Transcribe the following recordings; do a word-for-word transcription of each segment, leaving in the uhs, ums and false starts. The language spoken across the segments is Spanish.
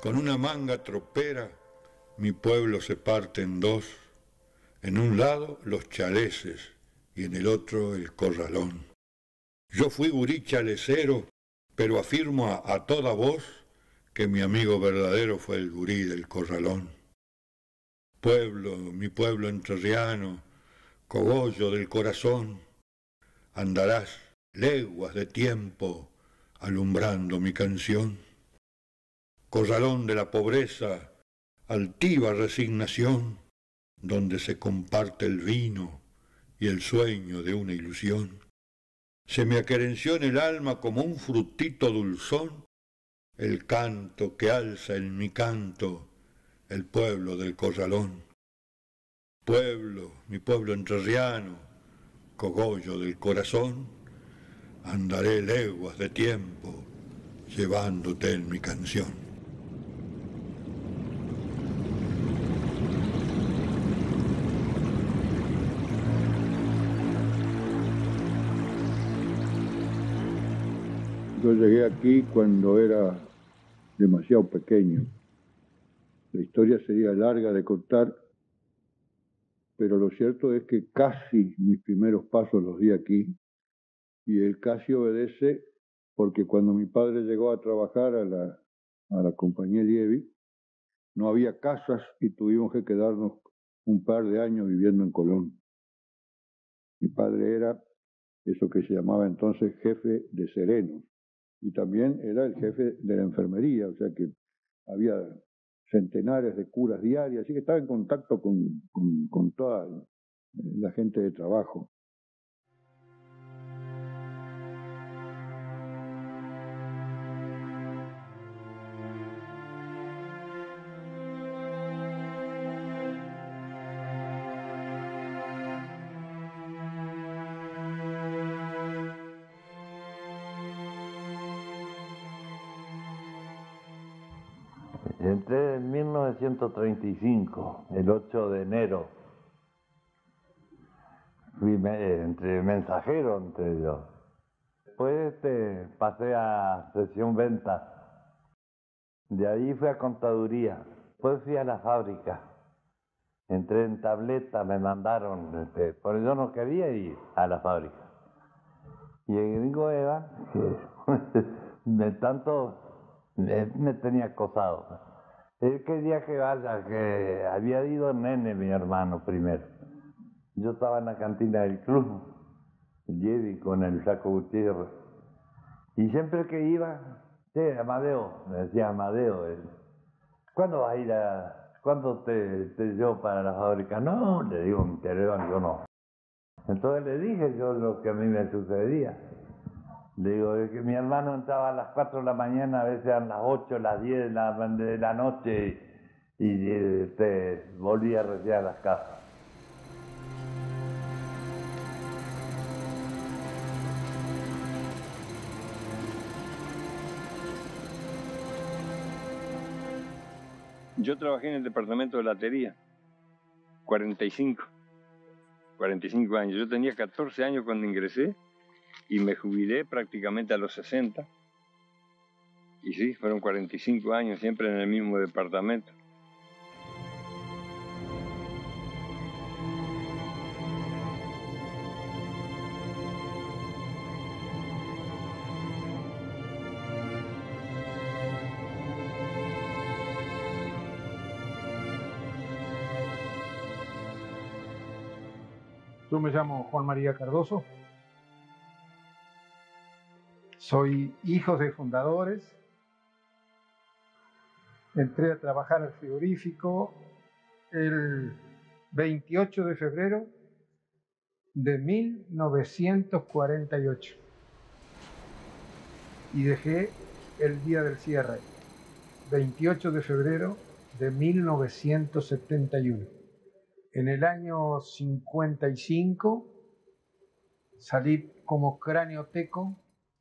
Con una manga tropera, mi pueblo se parte en dos. En un lado los chaleces y en el otro el corralón. Yo fui gurí chalecero, pero afirmo a, a toda voz que mi amigo verdadero fue el gurí del corralón. Pueblo, mi pueblo entrerriano, cogollo del corazón, andarás leguas de tiempo alumbrando mi canción. Corralón de la pobreza, altiva resignación, donde se comparte el vino y el sueño de una ilusión. Se me aquerenció en el alma como un frutito dulzón el canto que alza en mi canto el pueblo del corralón. Pueblo, mi pueblo entrerriano, cogollo del corazón, andaré leguas de tiempo llevándote en mi canción. Yo llegué aquí cuando era demasiado pequeño. La historia sería larga de contar, pero lo cierto es que casi mis primeros pasos los di aquí, y el casi obedece porque cuando mi padre llegó a trabajar a la, a la compañía Lievi, no había casas y tuvimos que quedarnos un par de años viviendo en Colón. Mi padre era eso que se llamaba entonces jefe de serenos, y también era el jefe de la enfermería, o sea que había centenares de curas diarias, así que estaba en contacto con, con, con toda la gente de trabajo. Entré en mil novecientos treinta y cinco, el ocho de enero. Fui me, entre mensajero entre yo. Después este, pasé a sesión venta. De ahí fui a contaduría. Después fui a la fábrica. Entré en tableta, me mandaron, este, porque yo no quería ir a la fábrica. Y el gringo Eva, que me tanto me, me tenía acosado. Él quería que vaya, que había ido Nene, mi hermano, primero. Yo estaba en la cantina del club, Jedi, con el Flaco Gutiérrez. Y siempre que iba, sí, Amadeo, me decía Amadeo, él, ¿cuándo vas a ir a, cuándo te, te llevo para la fábrica? No, le digo, mi querido, yo no. Entonces le dije yo lo que a mí me sucedía. Le digo, es que mi hermano entraba a las cuatro de la mañana, a veces a las ocho, las diez de la, de la noche, y, y este, volvía recién a las casas. Yo trabajé en el departamento de latería, cuarenta y cinco, cuarenta y cinco años. Yo tenía catorce años cuando ingresé y me jubilé prácticamente a los sesenta. Y sí, fueron cuarenta y cinco años siempre en el mismo departamento. Yo me llamo Juan María Cardoso, soy hijo de fundadores, entré a trabajar al frigorífico el veintiocho de febrero de mil novecientos cuarenta y ocho y dejé el día del cierre, veintiocho de febrero de mil novecientos setenta y uno. En el año cincuenta y cinco salí como cranioteco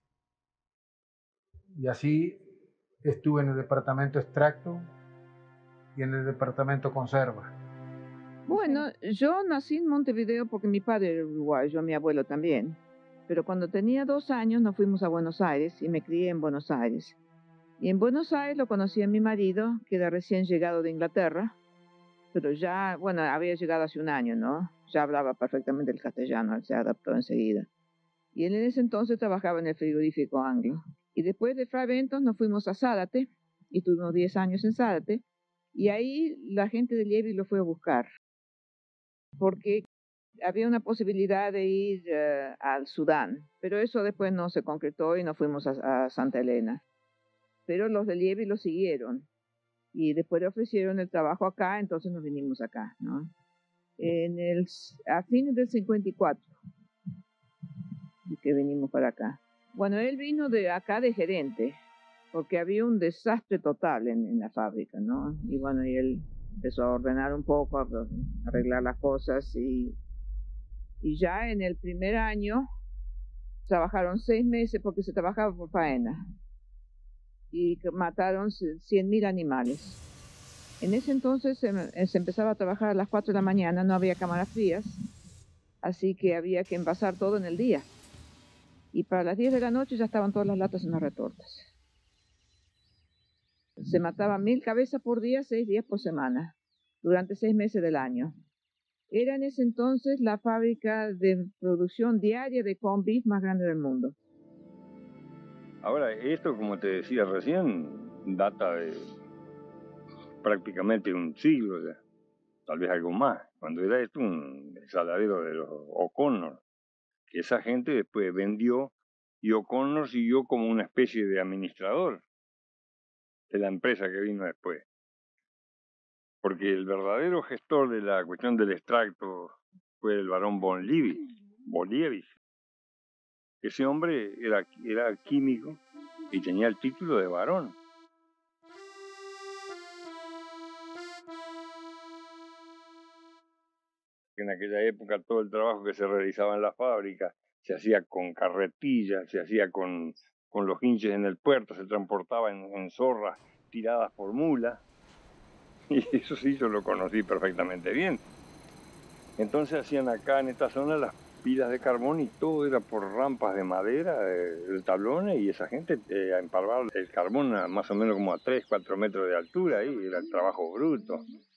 y así estuve en el departamento extracto y en el departamento conserva. Bueno, yo nací en Montevideo porque mi padre era uruguayo, mi abuelo también. Pero cuando tenía dos años nos fuimos a Buenos Aires y me crié en Buenos Aires. Y en Buenos Aires lo conocí a mi marido, que era recién llegado de Inglaterra, pero ya, bueno, había llegado hace un año, ¿no? Ya hablaba perfectamente el castellano, él se adaptó enseguida. Y él en ese entonces trabajaba en el frigorífico Anglo. Y después de Fray Bentos nos fuimos a Zárate, y tuvimos diez años en Zárate, y ahí la gente de Liebig lo fue a buscar, porque había una posibilidad de ir uh, al Sudán, pero eso después no se concretó y nos fuimos a, a Santa Elena. Pero los de Liebig lo siguieron, y después le ofrecieron el trabajo acá, entonces nos vinimos acá, ¿no? En el, a fines del cincuenta y cuatro, que venimos para acá. Bueno, él vino de acá de gerente, porque había un desastre total en, en la fábrica, ¿no? Y bueno, y él empezó a ordenar un poco, a arreglar las cosas, y, y ya en el primer año trabajaron seis meses porque se trabajaba por faena, y mataron cien mil animales. En ese entonces se, se empezaba a trabajar a las cuatro de la mañana, no había cámaras frías, así que había que envasar todo en el día. Y para las diez de la noche ya estaban todas las latas en las retortas. Se mataban mil cabezas por día, seis días por semana, durante seis meses del año. Era en ese entonces la fábrica de producción diaria de corned beef más grande del mundo. Ahora, esto, como te decía recién, data de prácticamente un siglo ya, tal vez algo más. Cuando era esto un saladero de los O'Connor, que esa gente después vendió, y O'Connor siguió como una especie de administrador de la empresa que vino después. Porque el verdadero gestor de la cuestión del extracto fue el barón von Liebig, von Liebig. Ese hombre era, era químico y tenía el título de barón. En aquella época todo el trabajo que se realizaba en la fábrica se hacía con carretillas, se hacía con, con los hinches en el puerto, se transportaba en, en zorras tiradas por mulas. Y eso sí, yo lo conocí perfectamente bien. Entonces hacían acá en esta zona las pilas de carbón y todo era por rampas de madera, eh, tablones, y esa gente eh, empalmaba el carbón a más o menos como a tres, cuatro metros de altura, ahí era el trabajo bruto.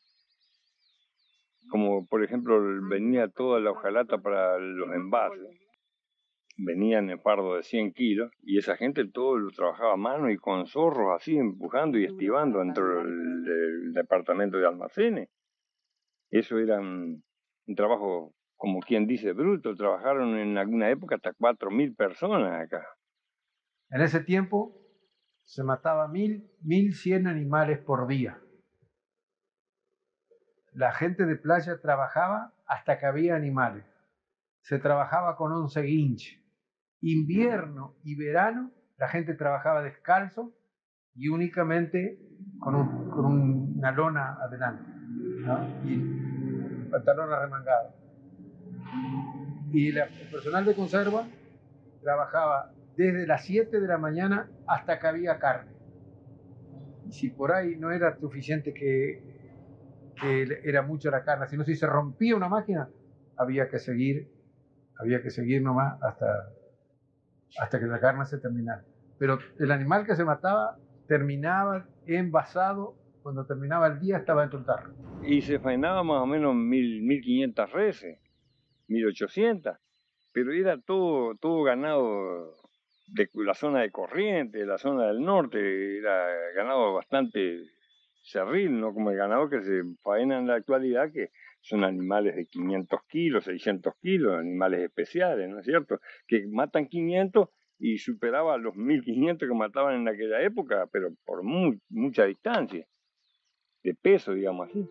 Como por ejemplo venía toda la hojalata para los envases, venían en fardo de cien kilos, y esa gente todo lo trabajaba a mano y con zorros así, empujando y estivando dentro del, del departamento de almacenes. Eso era un, un trabajo, como quien dice, bruto. Trabajaron en alguna época hasta cuatro mil personas acá. En ese tiempo se mataba mil, mil cien animales por día. La gente de playa trabajaba hasta que había animales. Se trabajaba con once guinch. Invierno y verano la gente trabajaba descalzo y únicamente con, un, con una lona adelante, ¿no? Y pantalón arremangado. Y la, el personal de conserva trabajaba desde las siete de la mañana hasta que había carne. Y si por ahí no era suficiente que, que era mucho la carne, sino si se rompía una máquina, había que seguir, había que seguir nomás hasta, hasta que la carne se terminara. Pero el animal que se mataba terminaba envasado, cuando terminaba el día estaba dentro del tarro. Y se faenaba más o menos mil, mil quinientas reses, mil ochocientas, pero era todo, todo ganado de la zona de Corrientes, de la zona del norte, era ganado bastante cerril, no como el ganado que se faena en la actualidad, que son animales de quinientos kilos, seiscientos kilos, animales especiales, ¿no es cierto? Que matan quinientos y superaba los mil quinientos que mataban en aquella época, pero por muy, mucha distancia, de peso, digamos así.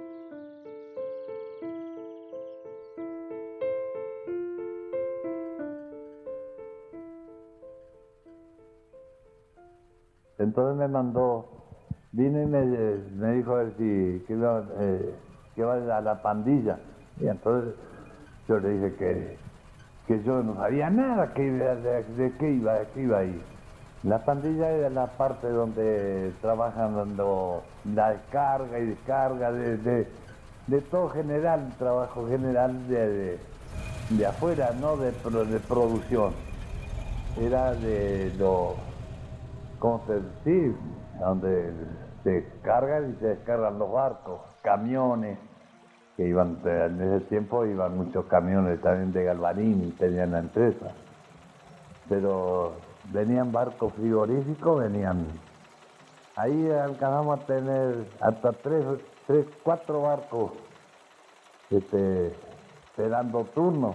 Entonces me mandó, vino y me, me dijo a ver si que iba, eh, que iba a la pandilla. Y entonces yo le dije que, que yo no sabía nada, que iba, de, de qué iba, de qué iba a ir. La pandilla era la parte donde trabajan dando la descarga y descarga de, de, de todo general, trabajo general de, de, de afuera, no de, de producción. Era de los ¿cómo se dice? Donde se cargan y se descargan los barcos, camiones, que iban, en ese tiempo iban muchos camiones también de Galvarini, tenían la empresa. Pero venían barcos frigoríficos, venían. Ahí alcanzamos a tener hasta tres, tres cuatro barcos este, esperando turno.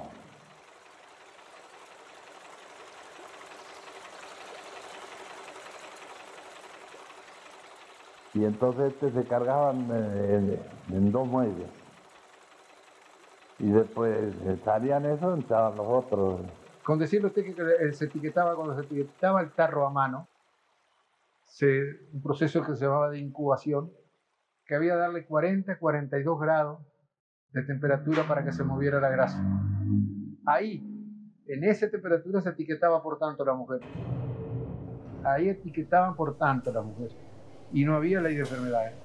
Y entonces este, se cargaban en, en dos muelles. Y después salían eso, entraban los otros. Con decirle usted que se etiquetaba, cuando se etiquetaba el tarro a mano, se, un proceso que se llamaba de incubación, que había que darle cuarenta, cuarenta y dos grados de temperatura para que se moviera la grasa. Ahí, en esa temperatura se etiquetaba por tanto la mujer. Ahí etiquetaban por tanto la mujer. Y no había ley de enfermedades.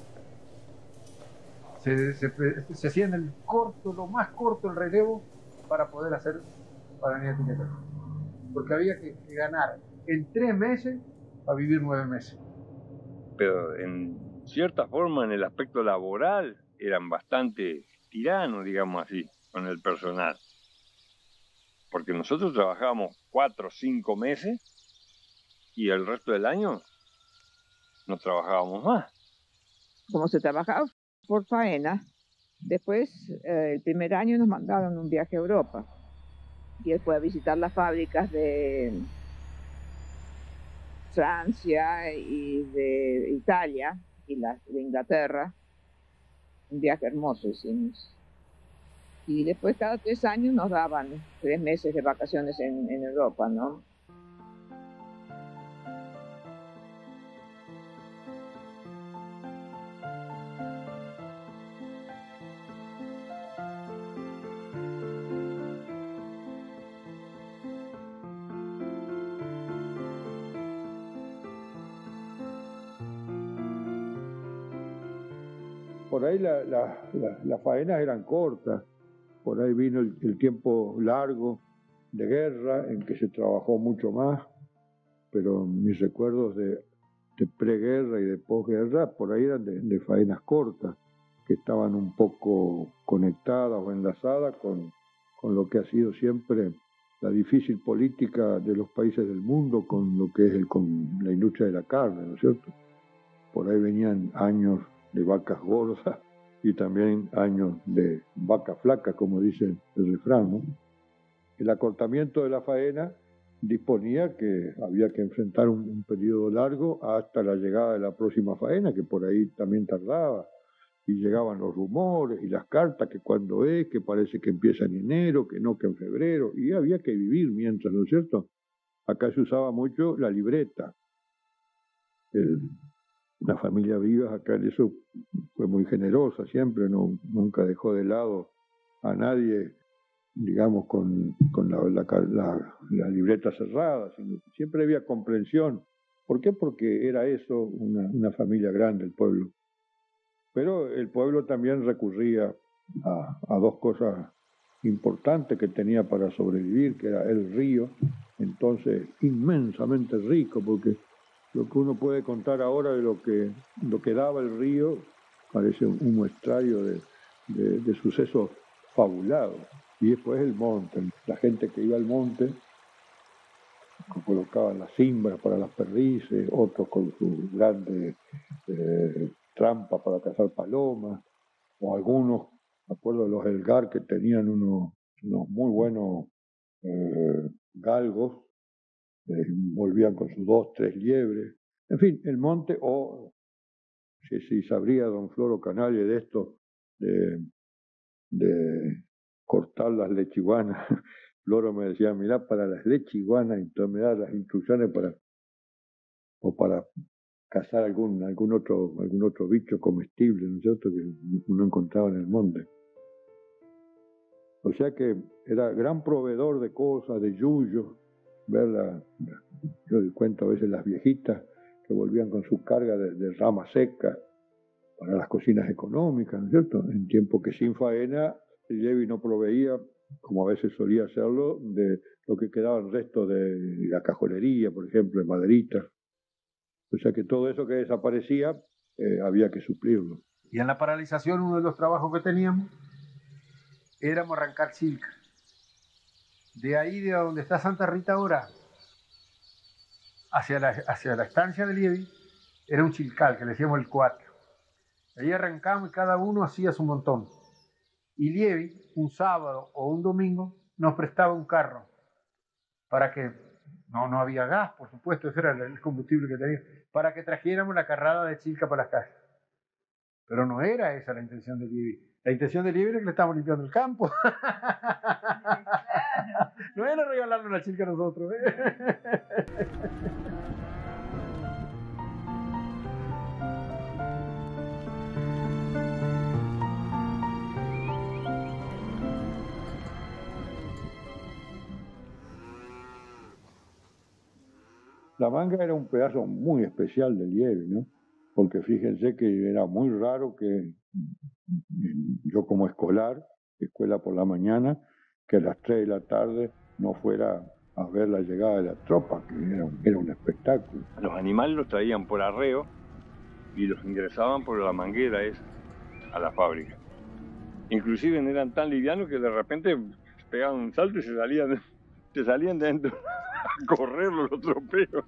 Se, se, se hacía en el corto, lo más corto el relevo para poder hacer, para venir a etiquetar. Porque había que, que ganar en tres meses para vivir nueve meses. Pero en cierta forma, en el aspecto laboral, eran bastante tiranos, digamos así, con el personal. Porque nosotros trabajábamos cuatro o cinco meses y el resto del año no trabajábamos más. Como se trabajaba por faena, después eh, el primer año nos mandaron un viaje a Europa y él fue a visitar las fábricas de Francia y de Italia y las de Inglaterra. Un viaje hermoso hicimos. Y después cada tres años nos daban tres meses de vacaciones en, en Europa, ¿no? Por ahí la, la, la, las faenas eran cortas, por ahí vino el, el tiempo largo de guerra en que se trabajó mucho más, pero mis recuerdos de, de preguerra y de posguerra por ahí eran de, de faenas cortas, que estaban un poco conectadas o enlazadas con, con lo que ha sido siempre la difícil política de los países del mundo con lo que es el, con la industria de la carne, ¿no es cierto? Por ahí venían años de vacas gordas y también años de vacas flacas, como dice el refrán, ¿no? El acortamiento de la faena disponía que había que enfrentar un, un periodo largo hasta la llegada de la próxima faena, que por ahí también tardaba, y llegaban los rumores y las cartas, que cuando es, que parece que empieza en enero, que no, que en febrero, y había que vivir mientras, ¿no es cierto? Acá se usaba mucho la libreta. El, La familia Vivas acá en eso fue muy generosa siempre, no, nunca dejó de lado a nadie, digamos, con, con la, la, la, la libreta cerrada, sino siempre había comprensión. ¿Por qué? Porque era eso, una, una familia grande, el pueblo. Pero el pueblo también recurría a, a dos cosas importantes que tenía para sobrevivir, que era el río, entonces inmensamente rico, porque lo que uno puede contar ahora de lo que, lo que daba el río parece un muestrario de, de, de sucesos fabulados. Y después el monte, la gente que iba al monte colocaban las cimbras para las perdices, otros con sus grandes eh, trampas para cazar palomas, o algunos, me acuerdo de los Elgar, que tenían unos, unos muy buenos eh, galgos, eh, volvían con sus dos, tres liebres. En fin, el monte, o si, si sabría don Floro Canalle de esto, de, de cortar las lechiguanas. Floro me decía, mirá, para las lechiguanas, entonces me da las instrucciones para, o para cazar algún, algún otro, algún otro bicho comestible, ¿no es cierto?, que uno encontraba en el monte. O sea que era gran proveedor de cosas, de yuyos, ver la, yo cuento a veces las viejitas que volvían con su carga de, de rama seca para las cocinas económicas, ¿no es cierto? En tiempo que sin faena el Levi no proveía, como a veces solía hacerlo, de lo que quedaban restos de la cajolería, por ejemplo, de maderitas. O sea que todo eso que desaparecía eh, había que suplirlo. Y en la paralización uno de los trabajos que teníamos éramos arrancar Chilca. De ahí, de donde está Santa Rita ahora, hacia la, hacia la estancia de Lievi, era un chilcal que le decíamos el cuatro. Ahí arrancamos y cada uno hacía su montón. Y Lievi, un sábado o un domingo, nos prestaba un carro para que, no, no había gas, por supuesto, ese era el combustible que tenía, para que trajéramos la carrada de Chilca para las casas. Pero no era esa la intención de Lievi. La intención de Lievi era que le estábamos limpiando el campo. No era regalarle una Chilca a nosotros. ¿eh? La Manga era un pedazo muy especial de Lievi, ¿no? Porque fíjense que era muy raro que yo como escolar, escuela por la mañana, que a las tres de la tarde no fuera a ver la llegada de la tropa, que era, era un espectáculo. Los animales los traían por arreo y los ingresaban por la manguera esa a la fábrica. Inclusive eran tan livianos que de repente pegaban un salto y se salían, se salían de dentro a correr los tropeos.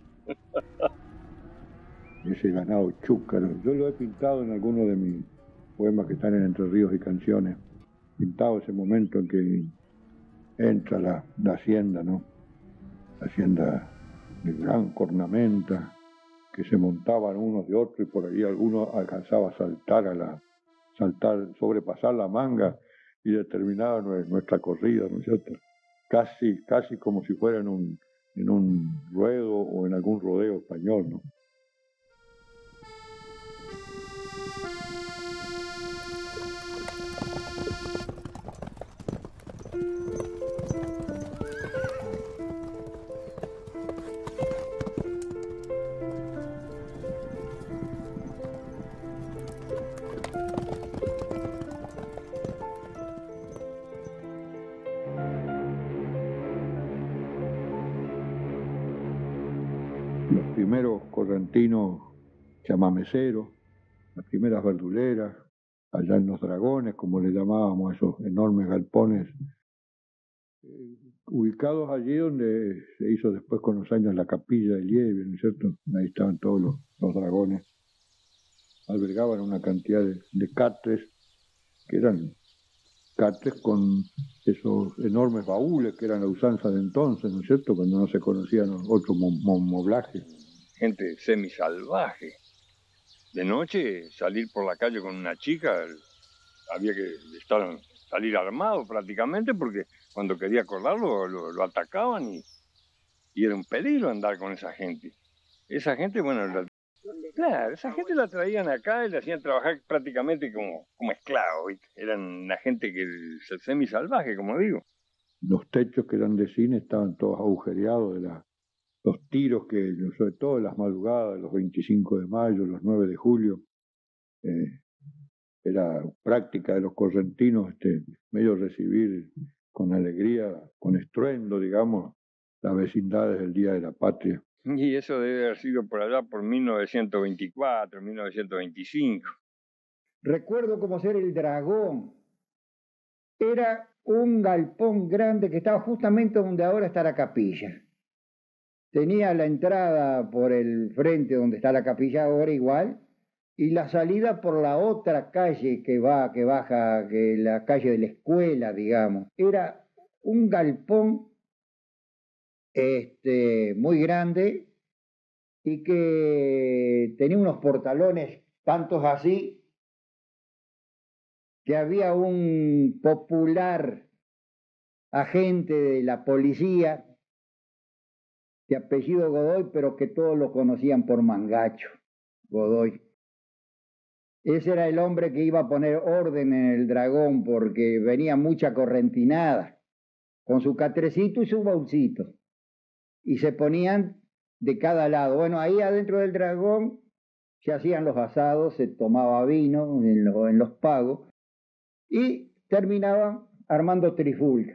Ese ganado chúcaro, yo lo he pintado en algunos de mis poemas que están en Entre Ríos y Canciones. Pintado ese momento en que entra la, la hacienda, ¿no? La hacienda de gran cornamenta, que se montaban unos de otros y por ahí alguno alcanzaba a saltar, a la, saltar, sobrepasar la manga y determinaba nuestra corrida, ¿no es cierto? Casi, casi como si fuera en un, en un ruedo o en algún rodeo español, ¿no? Los primeros correntinos chamameceros, las primeras verduleras, allá en los Dragones, como le llamábamos a esos enormes galpones, eh, ubicados allí donde se hizo después con los años la capilla de Lievi, ¿no es cierto? Ahí estaban todos los, los dragones. Albergaban una cantidad de, de catres, que eran catres con esos enormes baúles que eran la usanza de entonces, ¿no es cierto? Cuando no se conocían otros moblajes. Gente semisalvaje. De noche, salir por la calle con una chica, había que estar, salir armado prácticamente, porque cuando quería acordarlo, lo, lo atacaban y, y era un peligro andar con esa gente. Esa gente, bueno, la, claro, esa gente la traían acá y la hacían trabajar prácticamente como, como esclavos, ¿viste? Eran una gente que semisalvaje, como digo. Los techos que eran de cine estaban todos agujereados de la, los tiros que, sobre todo las madrugadas, los veinticinco de mayo, los nueve de julio, eh, era práctica de los correntinos, este, medio recibir con alegría, con estruendo, digamos, las vecindades del Día de la Patria. Y eso debe haber sido por allá por mil novecientos veinticuatro, mil novecientos veinticinco. Recuerdo como ser el Dragón. Era un galpón grande que estaba justamente donde ahora está la capilla. Tenía la entrada por el frente donde está la capilla ahora igual, y la salida por la otra calle que va, que baja, que la calle de la escuela, digamos. Era un galpón este, muy grande y que tenía unos portalones tantos así que había un popular agente de la policía de apellido Godoy, pero que todos lo conocían por Mangacho, Godoy. Ese era el hombre que iba a poner orden en el Dragón porque venía mucha correntinada, con su catrecito y su bolsito. Y se ponían de cada lado. Bueno, ahí adentro del Dragón se hacían los asados, se tomaba vino en, lo, en los pagos y terminaban armando trifulca.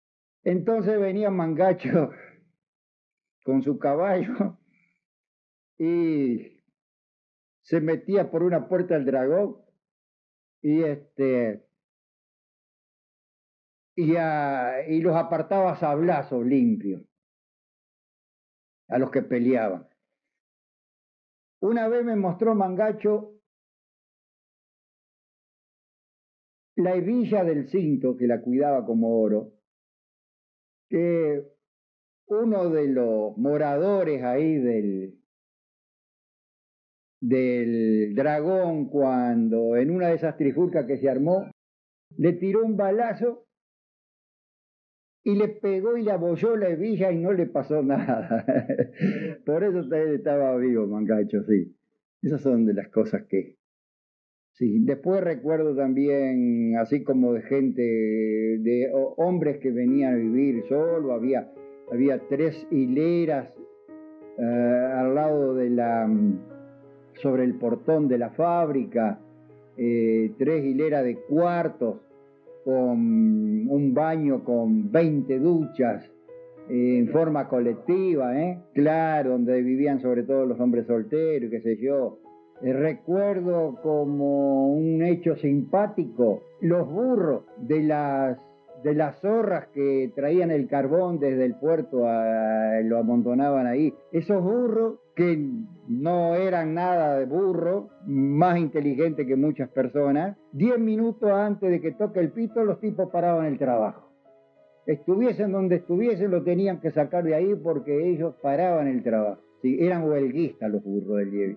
Entonces venía Mangacho con su caballo y se metía por una puerta del dragón y este y, a, y los apartaba a sablazos limpios a los que peleaban. Una vez me mostró Mangacho la hebilla del cinto, que la cuidaba como oro, que uno de los moradores ahí del, del dragón, cuando en una de esas trifulcas que se armó, le tiró un balazo y le pegó y le abolló la hebilla y no le pasó nada. Por eso él estaba vivo, Mangacho, sí. Esas son de las cosas que... Sí, después recuerdo también, así como de gente, de hombres que venían a vivir solo, había, había tres hileras uh, al lado de la, sobre el portón de la fábrica, eh, tres hileras de cuartos con un baño con veinte duchas eh, en forma colectiva, ¿eh? Claro, donde vivían sobre todo los hombres solteros, qué sé yo. Eh, recuerdo como un hecho simpático los burros de las de las zorras que traían el carbón desde el puerto, a, lo amontonaban ahí. Esos burros que no eran nada de burro, más inteligentes que muchas personas, diez minutos antes de que toque el pito los tipos paraban el trabajo. Estuviesen donde estuviesen lo tenían que sacar de ahí porque ellos paraban el trabajo. Sí, eran huelguistas los burros del Lievi.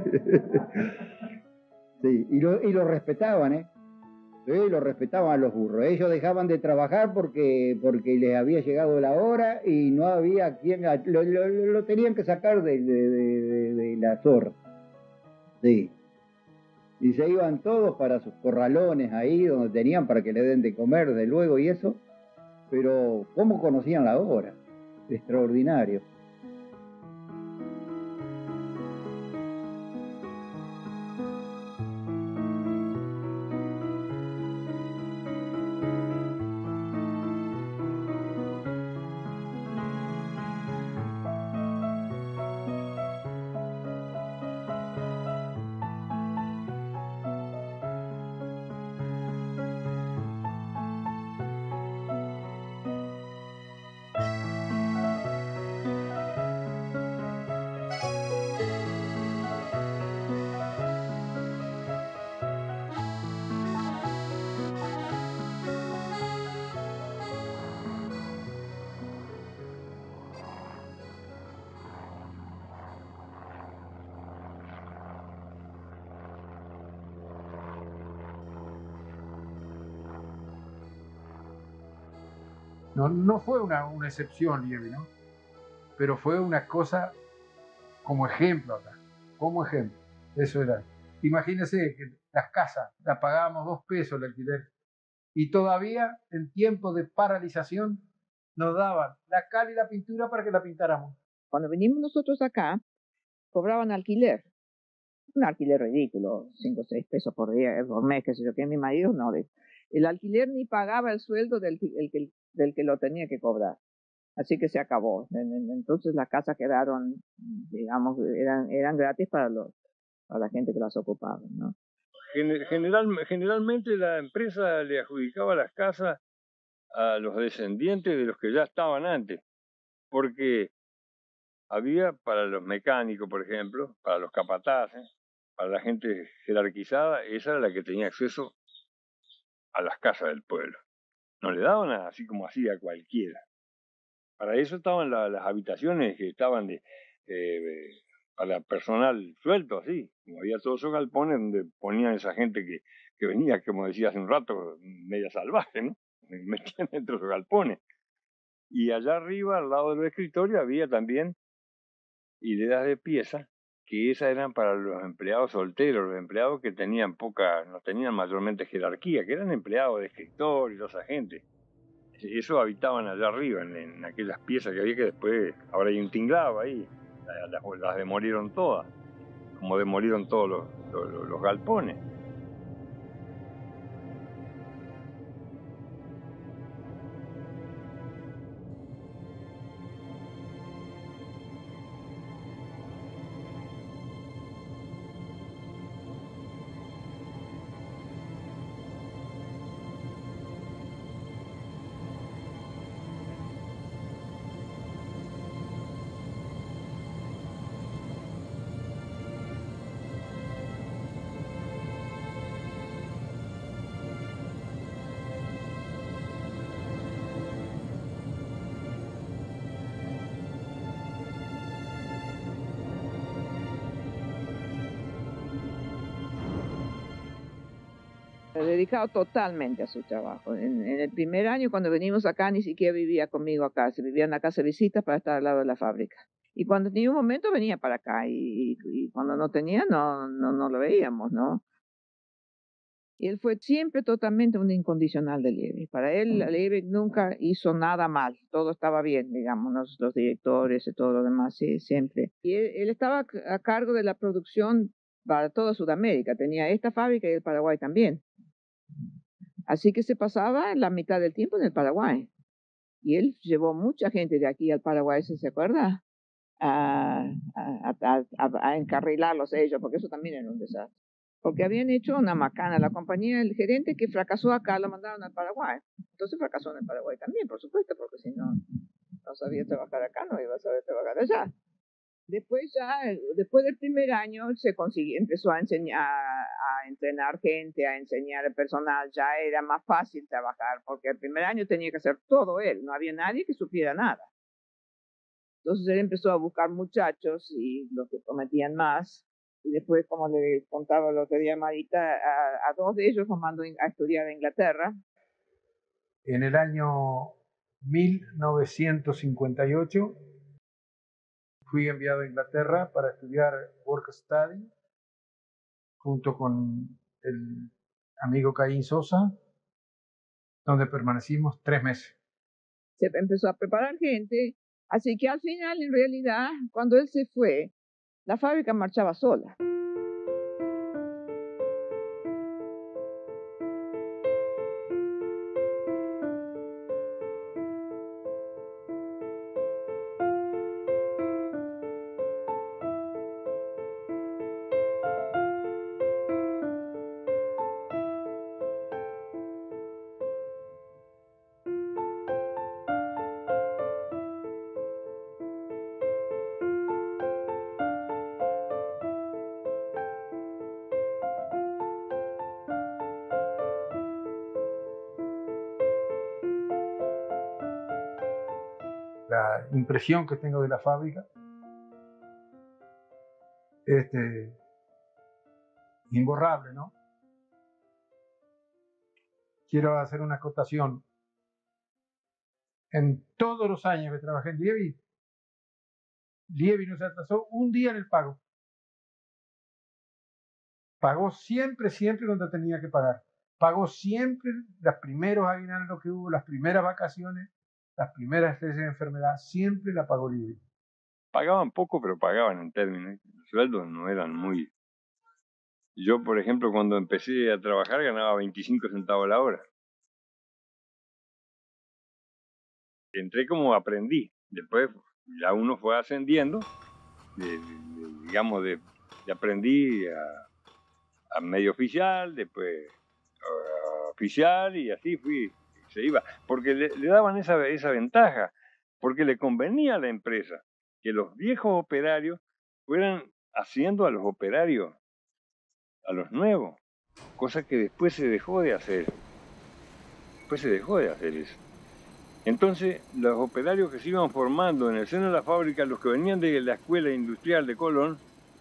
Sí, y lo, y lo respetaban, ¿eh? Sí, lo respetaban a los burros. Ellos dejaban de trabajar porque, porque les había llegado la hora y no había quien... Lo, lo, lo tenían que sacar de, de, de, de la zorra. Sí. Y se iban todos para sus corralones ahí donde tenían para que le den de comer, de luego, y eso. Pero, ¿cómo conocían la hora? Extraordinario. No, no fue una, una excepción, Lievi, ¿no? Pero fue una cosa como ejemplo acá, como ejemplo. Eso era. Imagínense que las casas las pagábamos dos pesos el alquiler y todavía en tiempo de paralización nos daban la cal y la pintura para que la pintáramos. Cuando vinimos nosotros acá, cobraban alquiler. Un alquiler ridículo, cinco o seis pesos por día, por mes, qué sé yo, que mi marido no. El alquiler ni pagaba el sueldo del, el, el, del que lo tenía que cobrar. Así que se acabó. Entonces las casas quedaron, digamos, eran, eran gratis para, los, para la gente que las ocupaba, ¿no? General, generalmente la empresa le adjudicaba las casas a los descendientes de los que ya estaban antes, porque había para los mecánicos, por ejemplo, para los capataces, para la gente jerarquizada, esa era la que tenía acceso a las casas del pueblo. No le daban así como así a cualquiera. Para eso estaban la, las habitaciones que estaban de, eh, para personal suelto, así. Como había todos esos galpones donde ponían esa gente que, que venía, como decía hace un rato, media salvaje, ¿no? Metían dentro de esos galpones. Y allá arriba, al lado del escritorio, había también hileras de piezas, que esas eran para los empleados solteros, los empleados que tenían poca, no tenían mayormente jerarquía, que eran empleados de escritorio y toda esa gente. Eso habitaban allá arriba, en, en aquellas piezas que había, que después, ahora hay un tinglado ahí, las, las demolieron todas, como demolieron todos los, los, los galpones. Dedicado totalmente a su trabajo. En, en el primer año, cuando venimos acá, ni siquiera vivía conmigo acá. Se vivía en la casa de visitas para estar al lado de la fábrica. Y cuando tenía un momento, venía para acá. Y, y, y cuando no tenía, no, no, no lo veíamos, ¿no? Y él fue siempre totalmente un incondicional de Liebig. Para él, Liebig nunca hizo nada mal. Todo estaba bien, digamos, los, los directores y todo lo demás, sí, siempre. Y él, él estaba a cargo de la producción para toda Sudamérica. Tenía esta fábrica y el Paraguay también. Así que se pasaba la mitad del tiempo en el Paraguay. Y él llevó mucha gente de aquí al Paraguay, ¿se, ¿se acuerda? A, a, a, a, a encarrilarlos ellos, porque eso también era un desastre. Porque habían hecho una macana. La compañía, el gerente que fracasó acá, lo mandaron al Paraguay. Entonces fracasó en el Paraguay también, por supuesto, porque si no, no sabía trabajar acá, no iba a saber trabajar allá. Después ya, después del primer año, se consiguió, empezó a enseñar, a entrenar gente, a enseñar el personal. Ya era más fácil trabajar, porque el primer año tenía que hacer todo él. No había nadie que supiera nada. Entonces él empezó a buscar muchachos y los que prometían más. Y después, como le contaba el otro día Marita, a, a dos de ellos los mandó a estudiar a Inglaterra. En el año mil novecientos cincuenta y ocho fui enviado a Inglaterra para estudiar Work Study junto con el amigo Caín Sosa, donde permanecimos tres meses. Se empezó a preparar gente, así que al final, en realidad, cuando él se fue, la fábrica marchaba sola. La impresión que tengo de la fábrica, este, imborrable, ¿no? Quiero hacer una acotación. En todos los años que trabajé en Liebig, Liebig no se atrasó un día en el pago. Pagó siempre, siempre cuando tenía que pagar. Pagó siempre los primeros aguinaldos que hubo, las primeras vacaciones, las primeras veces de enfermedad, siempre la pagó Liebig. Pagaban poco, pero pagaban en términos. Los sueldos no eran muy... Yo, por ejemplo, cuando empecé a trabajar ganaba veinticinco centavos la hora. Entré como aprendí. Después ya uno fue ascendiendo, de, de, digamos, de, de aprendí a, a medio oficial, después a oficial y así fui, se iba. Porque le, le daban esa, esa ventaja, porque le convenía a la empresa que los viejos operarios fueran haciendo a los operarios, a los nuevos, cosa que después se dejó de hacer. Después se dejó de hacer eso. Entonces, los operarios que se iban formando en el seno de la fábrica, los que venían de la escuela industrial de Colón,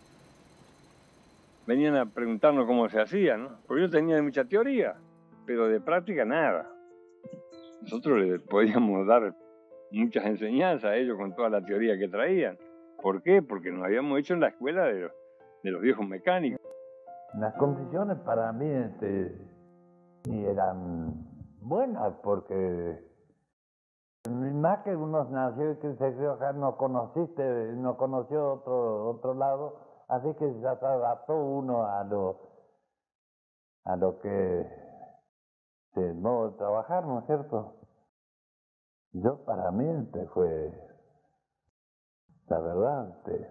venían a preguntarnos cómo se hacía, ¿no? Porque yo tenía mucha teoría, pero de práctica nada. Nosotros les podíamos dar muchas enseñanzas a ellos con toda la teoría que traían. ¿Por qué? Porque nos habíamos hecho en la escuela de los, de los viejos mecánicos. Las condiciones para mí este, eran buenas porque más que uno nació y que se crió acá, no conociste, no conoció otro, otro lado, así que ya se adaptó uno a lo, a lo que el modo de trabajar, ¿no es cierto? Yo para mí este fue, la verdad, este,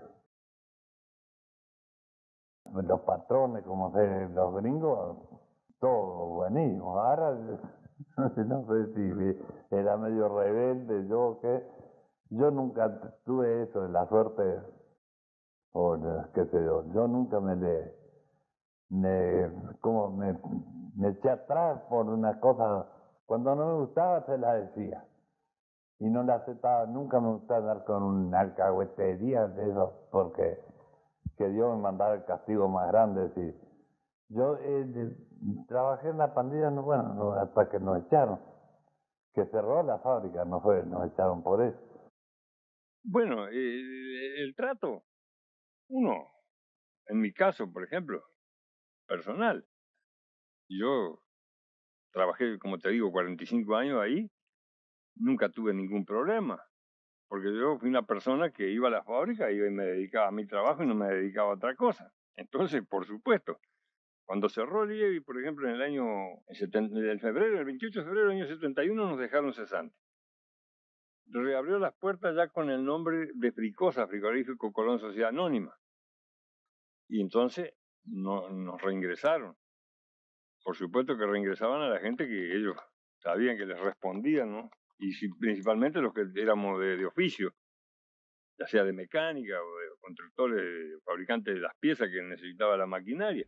los patrones, como se, los gringos, todo buenísimo. Ahora no sé si era medio rebelde yo o qué. Yo nunca tuve eso de la suerte, o qué sé yo, yo nunca me le, me, como me, me eché atrás por una cosa, cuando no me gustaba se la decía, y no la aceptaba, nunca me gustaba andar con una alcahuetería de eso, porque que Dios me mandara el castigo más grande, si yo, eh, Trabajé en la pandilla, no, bueno, no, hasta que nos echaron. Que cerró la fábrica, no fue, nos echaron por eso. Bueno, eh, el trato, uno, en mi caso, por ejemplo, personal, yo trabajé, como te digo, cuarenta y cinco años ahí, nunca tuve ningún problema, porque yo fui una persona que iba a la fábrica, iba y me dedicaba a mi trabajo y no me dedicaba a otra cosa. Entonces, por supuesto, cuando cerró el I E B I, por ejemplo, en el año, en el febrero, el veintiocho de febrero del año setenta y uno, nos dejaron cesantes. Reabrió las puertas ya con el nombre de Fricosa, Frigorífico Colón Sociedad Anónima. Y entonces no, nos reingresaron. Por supuesto que reingresaban a la gente que ellos sabían que les respondían, ¿no? Y si, principalmente los que éramos de, de oficio, ya sea de mecánica o de constructores, fabricantes de las piezas que necesitaba la maquinaria.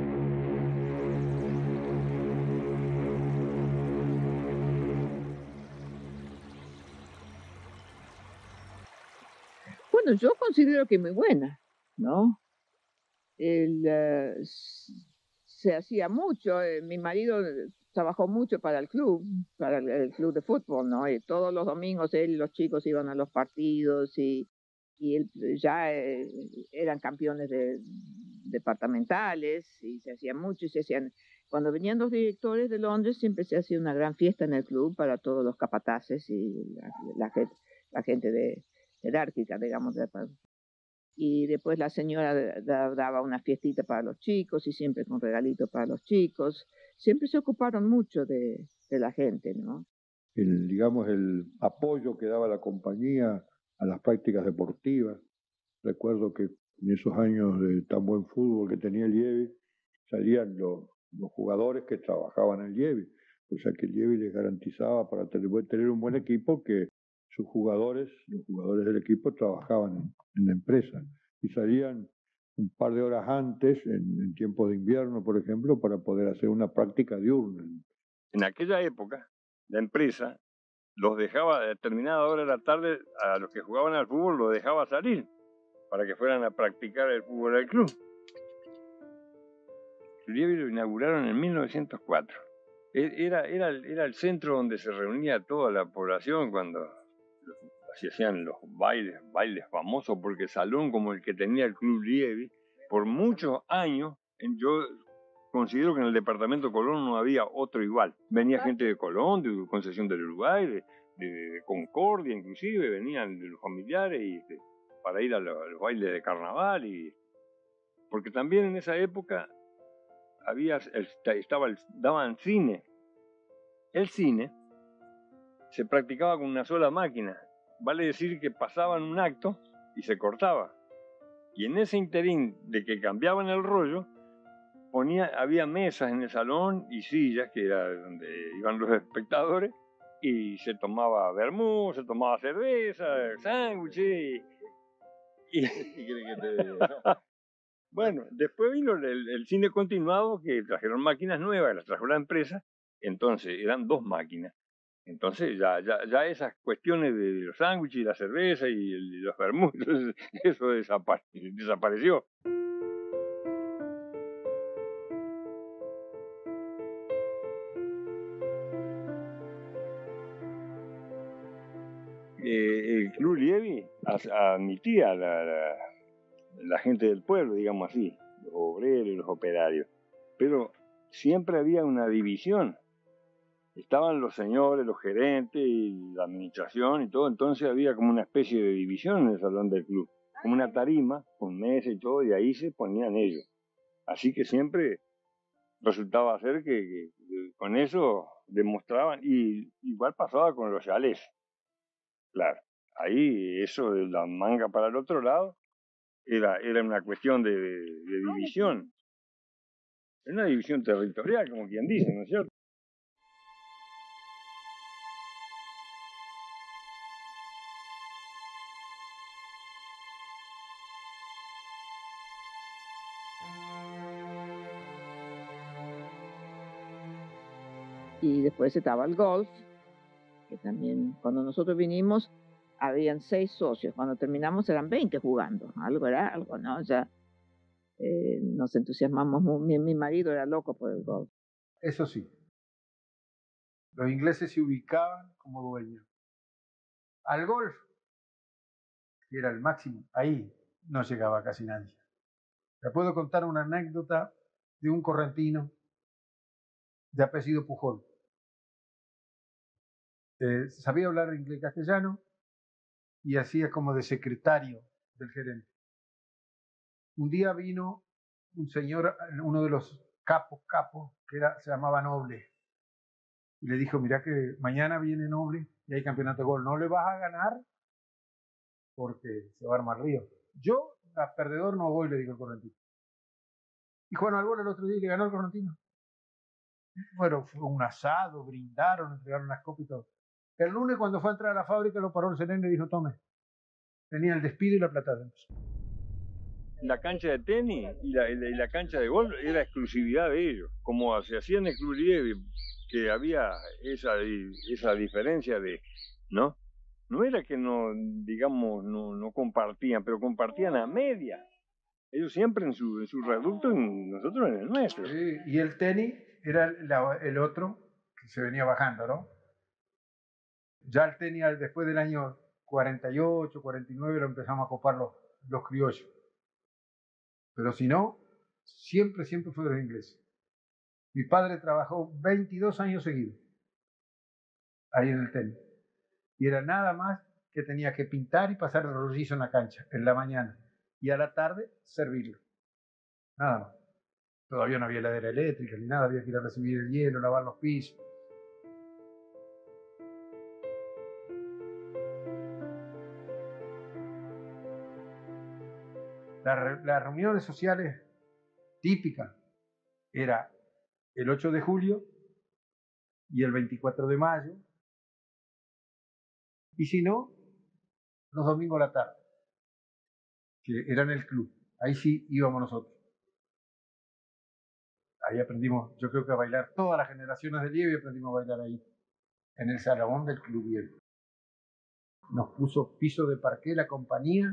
Bueno, yo considero que muy buena, ¿no? El, uh, se hacía mucho, eh, mi marido trabajó mucho para el club, para el, el club de fútbol, ¿no? Y todos los domingos él y los chicos iban a los partidos y, y él, ya eh, eran campeones de, departamentales y se hacía mucho y se hacían... Cuando venían los directores de Londres siempre se hacía una gran fiesta en el club para todos los capataces y la, la, la, la gente de jerárquica, digamos, de, y después la señora daba una fiestita para los chicos y siempre con regalitos para los chicos. Siempre se ocuparon mucho de, de la gente, ¿no? El, digamos, el apoyo que daba la compañía a las prácticas deportivas. Recuerdo que en esos años de tan buen fútbol que tenía el I E B I, salían los, los jugadores que trabajaban en el I E B I. O sea que el I E B I les garantizaba para tener, tener un buen equipo que sus jugadores, los jugadores del equipo trabajaban en, en la empresa y salían un par de horas antes, en, en tiempos de invierno, por ejemplo, para poder hacer una práctica diurna. En aquella época, la empresa los dejaba a determinada hora de la tarde, a los que jugaban al fútbol los dejaba salir para que fueran a practicar el fútbol del club. El I E B I lo inauguraron en mil novecientos cuatro. Era, era, era el centro donde se reunía toda la población cuando se hacían los bailes, bailes famosos, porque salón como el que tenía el club I E B I, por muchos años, yo considero que en el departamento Colón no había otro igual. Venía gente de Colón, de Concesión del Uruguay, de, de Concordia inclusive, venían de los familiares y de, para ir a los, a los bailes de carnaval. Y, porque también en esa época había, estaba el, daban cine. El cine se practicaba con una sola máquina. Vale decir que pasaban un acto y se cortaba. Y en ese interín de que cambiaban el rollo, ponía, había mesas en el salón y sillas, que era donde iban los espectadores, y se tomaba vermú, se tomaba cerveza, sándwiches. Y... Bueno, después vino el, el cine continuado, que trajeron máquinas nuevas, las trajo la empresa, entonces eran dos máquinas. Entonces ya, ya, ya esas cuestiones de los sándwiches y la cerveza y, el, y los vermú, eso desapare, desapareció. Eh, el club I E B I admitía a la, la, la gente del pueblo, digamos así, los obreros y los operarios, pero siempre había una división. Estaban los señores, los gerentes y la administración y todo, entonces había como una especie de división en el salón del club, como una tarima con mesa y todo, y ahí se ponían ellos. Así que siempre resultaba ser que, que, que con eso demostraban, y igual pasaba con los chalés. Claro, ahí eso de la manga para el otro lado era, era una cuestión de, de, de división. Era una división territorial, como quien dice, ¿no es cierto? Y después estaba el golf, que también cuando nosotros vinimos habían seis socios, cuando terminamos eran veinte jugando, algo era algo, ¿no? O sea, eh, nos entusiasmamos, mi, mi marido era loco por el golf. Eso sí, los ingleses se ubicaban como dueños. Al golf, que era el máximo, ahí no llegaba casi nadie. Le puedo contar una anécdota de un correntino de apellido Pujol. Eh, sabía hablar inglés y castellano y hacía como de secretario del gerente. Un día vino un señor, uno de los capos, capos, que era, se llamaba Noble, y le dijo, mira que mañana viene Noble y hay campeonato de golf, no le vas a ganar porque se va a armar río. Yo, a perdedor, no voy, le dijo el correntino. Y Juan Albor el otro día le ganó el correntino. Bueno, fue un asado, brindaron, entregaron las copas y todo. El lunes, cuando fue a entrar a la fábrica, lo paró el sereno y dijo, tome, tenía el despido y la plata dentro. La cancha de tenis y la, y la, y la cancha de golf era exclusividad de ellos. Como se hacía en el Club Lievi, que había esa, esa diferencia de, ¿no? No era que no, digamos, no, no compartían, pero compartían a media. Ellos siempre en su, en su reducto y nosotros en el nuestro. Sí, y el tenis era la, el otro que se venía bajando, ¿no? Ya el tenis después del año cuarenta y ocho, cuarenta y nueve lo empezamos a copar los, los criollos. Pero si no, siempre, siempre fue de los ingleses. Mi padre trabajó veintidós años seguidos ahí en el tenis. Y era nada más que tenía que pintar y pasar el rollizo en la cancha, en la mañana. Y a la tarde, servirlo. Nada más. Todavía no había heladera eléctrica ni nada, había que ir a recibir el hielo, lavar los pisos. Las, las reuniones sociales típicas era el ocho de julio y el veinticuatro de mayo, y si no, los domingos a la tarde, que eran el club. Ahí sí íbamos nosotros. Ahí aprendimos, yo creo que a bailar, todas las generaciones de Lievi aprendimos a bailar ahí, en el salón del Club Lievi. Nos puso piso de parqué la compañía.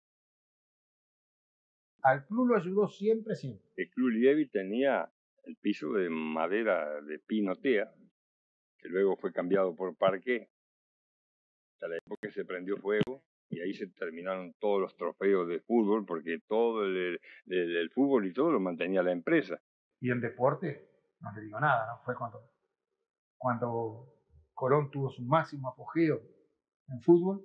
Al club lo ayudó siempre, siempre. El Club Lievi tenía el piso de madera de pinotea, que luego fue cambiado por parqué, hasta la época que se prendió fuego, y ahí se terminaron todos los trofeos de fútbol, porque todo el, el, el fútbol y todo lo mantenía la empresa. Y en deporte, no te digo nada, ¿no? Fue cuando, cuando Colón tuvo su máximo apogeo en fútbol,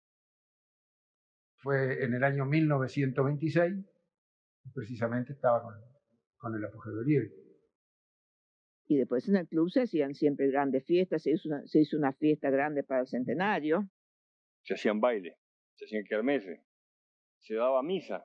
fue en el año mil novecientos veintiséis, y precisamente estaba con, con el apogeo de Lievi. Y después en el club se hacían siempre grandes fiestas, se hizo una, se hizo una fiesta grande para el centenario. Se hacían bailes, se hacían kermeses, se daba misa.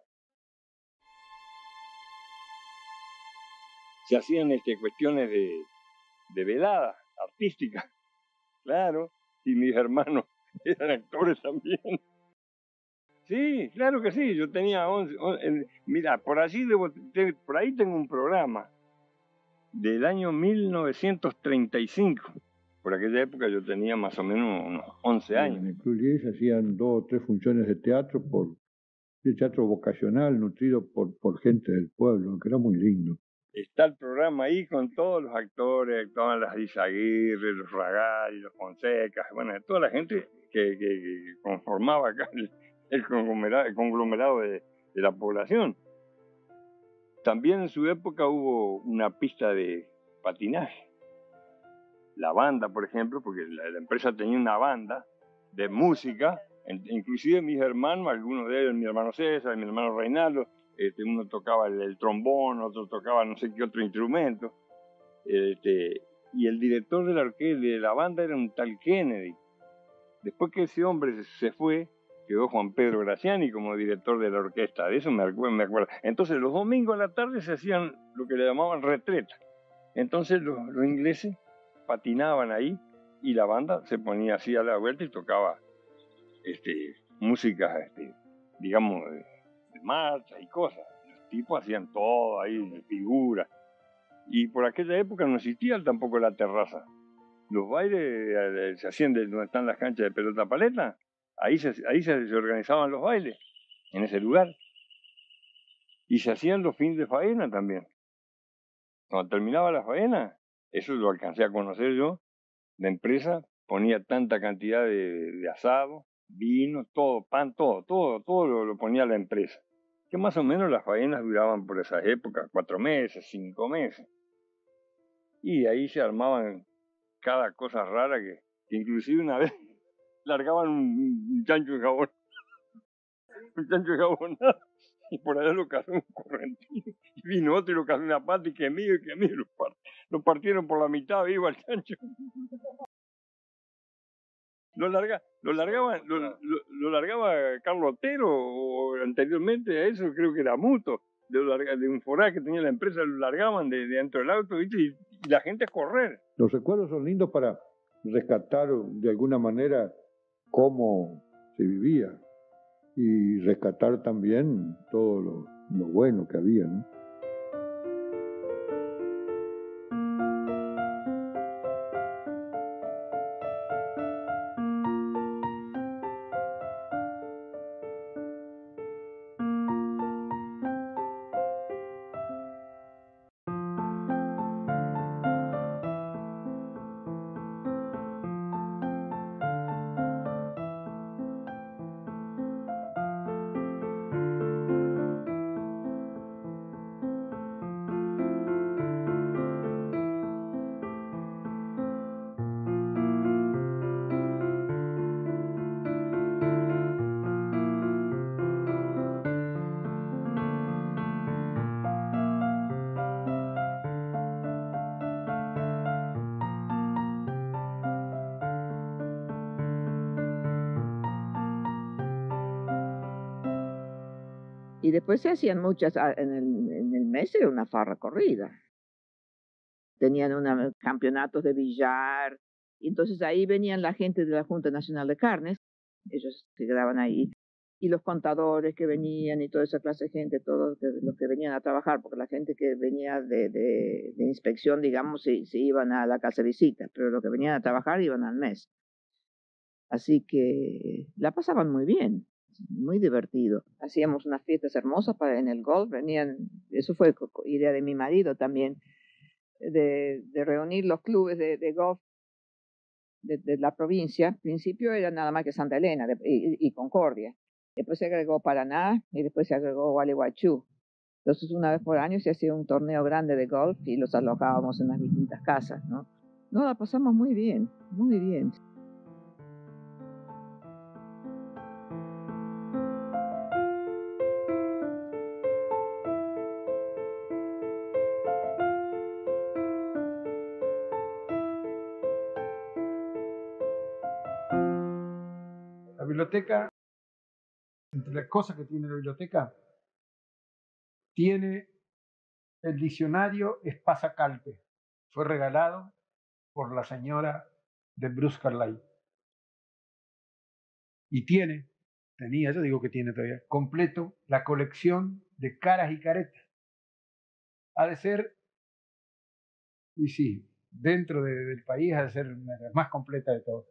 Se hacían este, cuestiones de, de velada artística, claro, y mis hermanos eran actores también. Sí, claro que sí, yo tenía once, once mira, por allí debo, por ahí tengo un programa del año mil novecientos treinta y cinco. Por aquella época yo tenía más o menos unos once años. En el Club Lievi se hacían dos o tres funciones de teatro, por de teatro vocacional, nutrido por, por gente del pueblo, que era muy lindo. Está el programa ahí con todos los actores, todas las Izaguirre, los Ragal, los Fonsecas, bueno, toda la gente que, que, que conformaba acá el, el conglomerado, el conglomerado de, de la población. También en su época hubo una pista de patinaje. La banda, por ejemplo, porque la, la empresa tenía una banda de música, inclusive mis hermanos, algunos de ellos, mi hermano César, mi hermano Reinaldo, este, uno tocaba el, el trombón, otro tocaba no sé qué otro instrumento, este, y el director de la orquesta, de la banda, era un tal Kennedy. Después que ese hombre se fue, quedó Juan Pedro Graciani como director de la orquesta, de eso me acuerdo, me acuerdo. Entonces los domingos a la tarde se hacían lo que le llamaban retreta. Entonces los, los ingleses patinaban ahí y la banda se ponía así a la vuelta y tocaba este, música, este, digamos, de, de marcha y cosas. Los tipos hacían todo ahí, figuras. Y por aquella época no existía tampoco la terraza. Los bailes eh, se hacían de donde están las canchas de pelota paleta. Ahí, se, ahí se, se organizaban los bailes, en ese lugar. Y se hacían los fines de faena también. Cuando terminaba la faena, Eso lo alcancé a conocer yo. La empresa ponía tanta cantidad de, de asado, vino, todo, pan, todo, todo, todo lo, lo ponía la empresa. Que más o menos las faenas duraban por esas épocas, cuatro meses, cinco meses. Y ahí se armaban cada cosa rara que, que inclusive una vez largaban un, un chancho de jabón, un chancho de jabonado, y por allá lo cazó un correntino. Y vino otro y lo cazó una pata y que mío y que mío, lo, part, lo partieron por la mitad vivo al chancho. Lo, larga, lo, largaba, lo, lo, lo largaba Carlos Otero, o anteriormente a eso creo que era Muto, de, larga, de un foral que tenía la empresa, lo largaban de, de dentro del auto, ¿viste? Y, y la gente a correr. Los recuerdos son lindos para rescatar de alguna manera cómo se vivía y rescatar también todo lo, lo bueno que había, ¿no? Y después se hacían muchas, en el, en el mes era una farra corrida. Tenían una, campeonatos de billar, y entonces ahí venían la gente de la Junta Nacional de Carnes, ellos se quedaban ahí, y los contadores que venían y toda esa clase de gente, todos los que venían a trabajar, porque la gente que venía de, de, de inspección, digamos, se, se iban a la casa de visita, pero los que venían a trabajar iban al mes. Así que la pasaban muy bien, muy divertido. Hacíamos unas fiestas hermosas para, en el golf, venían, eso fue idea de mi marido también, de, de reunir los clubes de, de golf de, de la provincia. Al principio era nada más que Santa Elena de, y, y Concordia. Después se agregó Paraná y después se agregó Gualeguaychú. Entonces una vez por año se hacía un torneo grande de golf y los alojábamos en las distintas casas, ¿no? No, la pasamos muy bien, muy bien. La biblioteca, entre las cosas que tiene la biblioteca, tiene el diccionario Espasa Calpe. Fue regalado por la señora de Bruce Carlyle. Y tiene, tenía, yo digo que tiene todavía, completo la colección de caras y caretas. Ha de ser, y sí, dentro de, del país ha de ser una de las más completas de todas.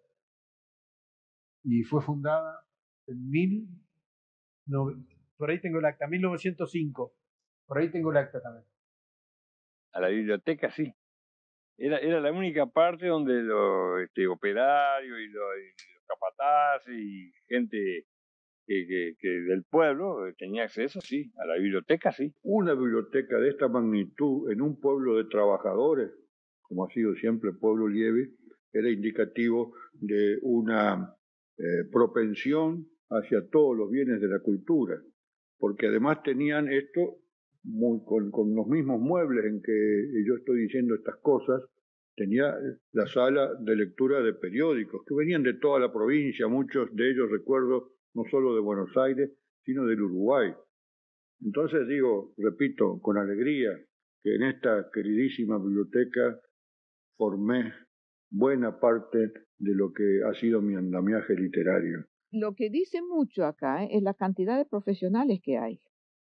Y fue fundada en mil, no, por ahí tengo el acta, mil novecientos cinco, por ahí tengo el acta también. A la biblioteca sí. Era, era la única parte donde los este, operarios y los, y los capataces y gente que, que, que del pueblo tenía acceso, sí, a la biblioteca sí. Una biblioteca de esta magnitud en un pueblo de trabajadores, como ha sido siempre el pueblo Lieve, era indicativo de una eh, propensión hacia todos los bienes de la cultura, porque además tenían esto muy, con, con los mismos muebles en que yo estoy diciendo estas cosas. Tenía la sala de lectura de periódicos que venían de toda la provincia, muchos de ellos recuerdo no solo de Buenos Aires, sino del Uruguay. Entonces digo, repito, con alegría, que en esta queridísima biblioteca formé buena parte de lo que ha sido mi andamiaje literario. Lo que dice mucho acá, ¿eh?, es la cantidad de profesionales que hay,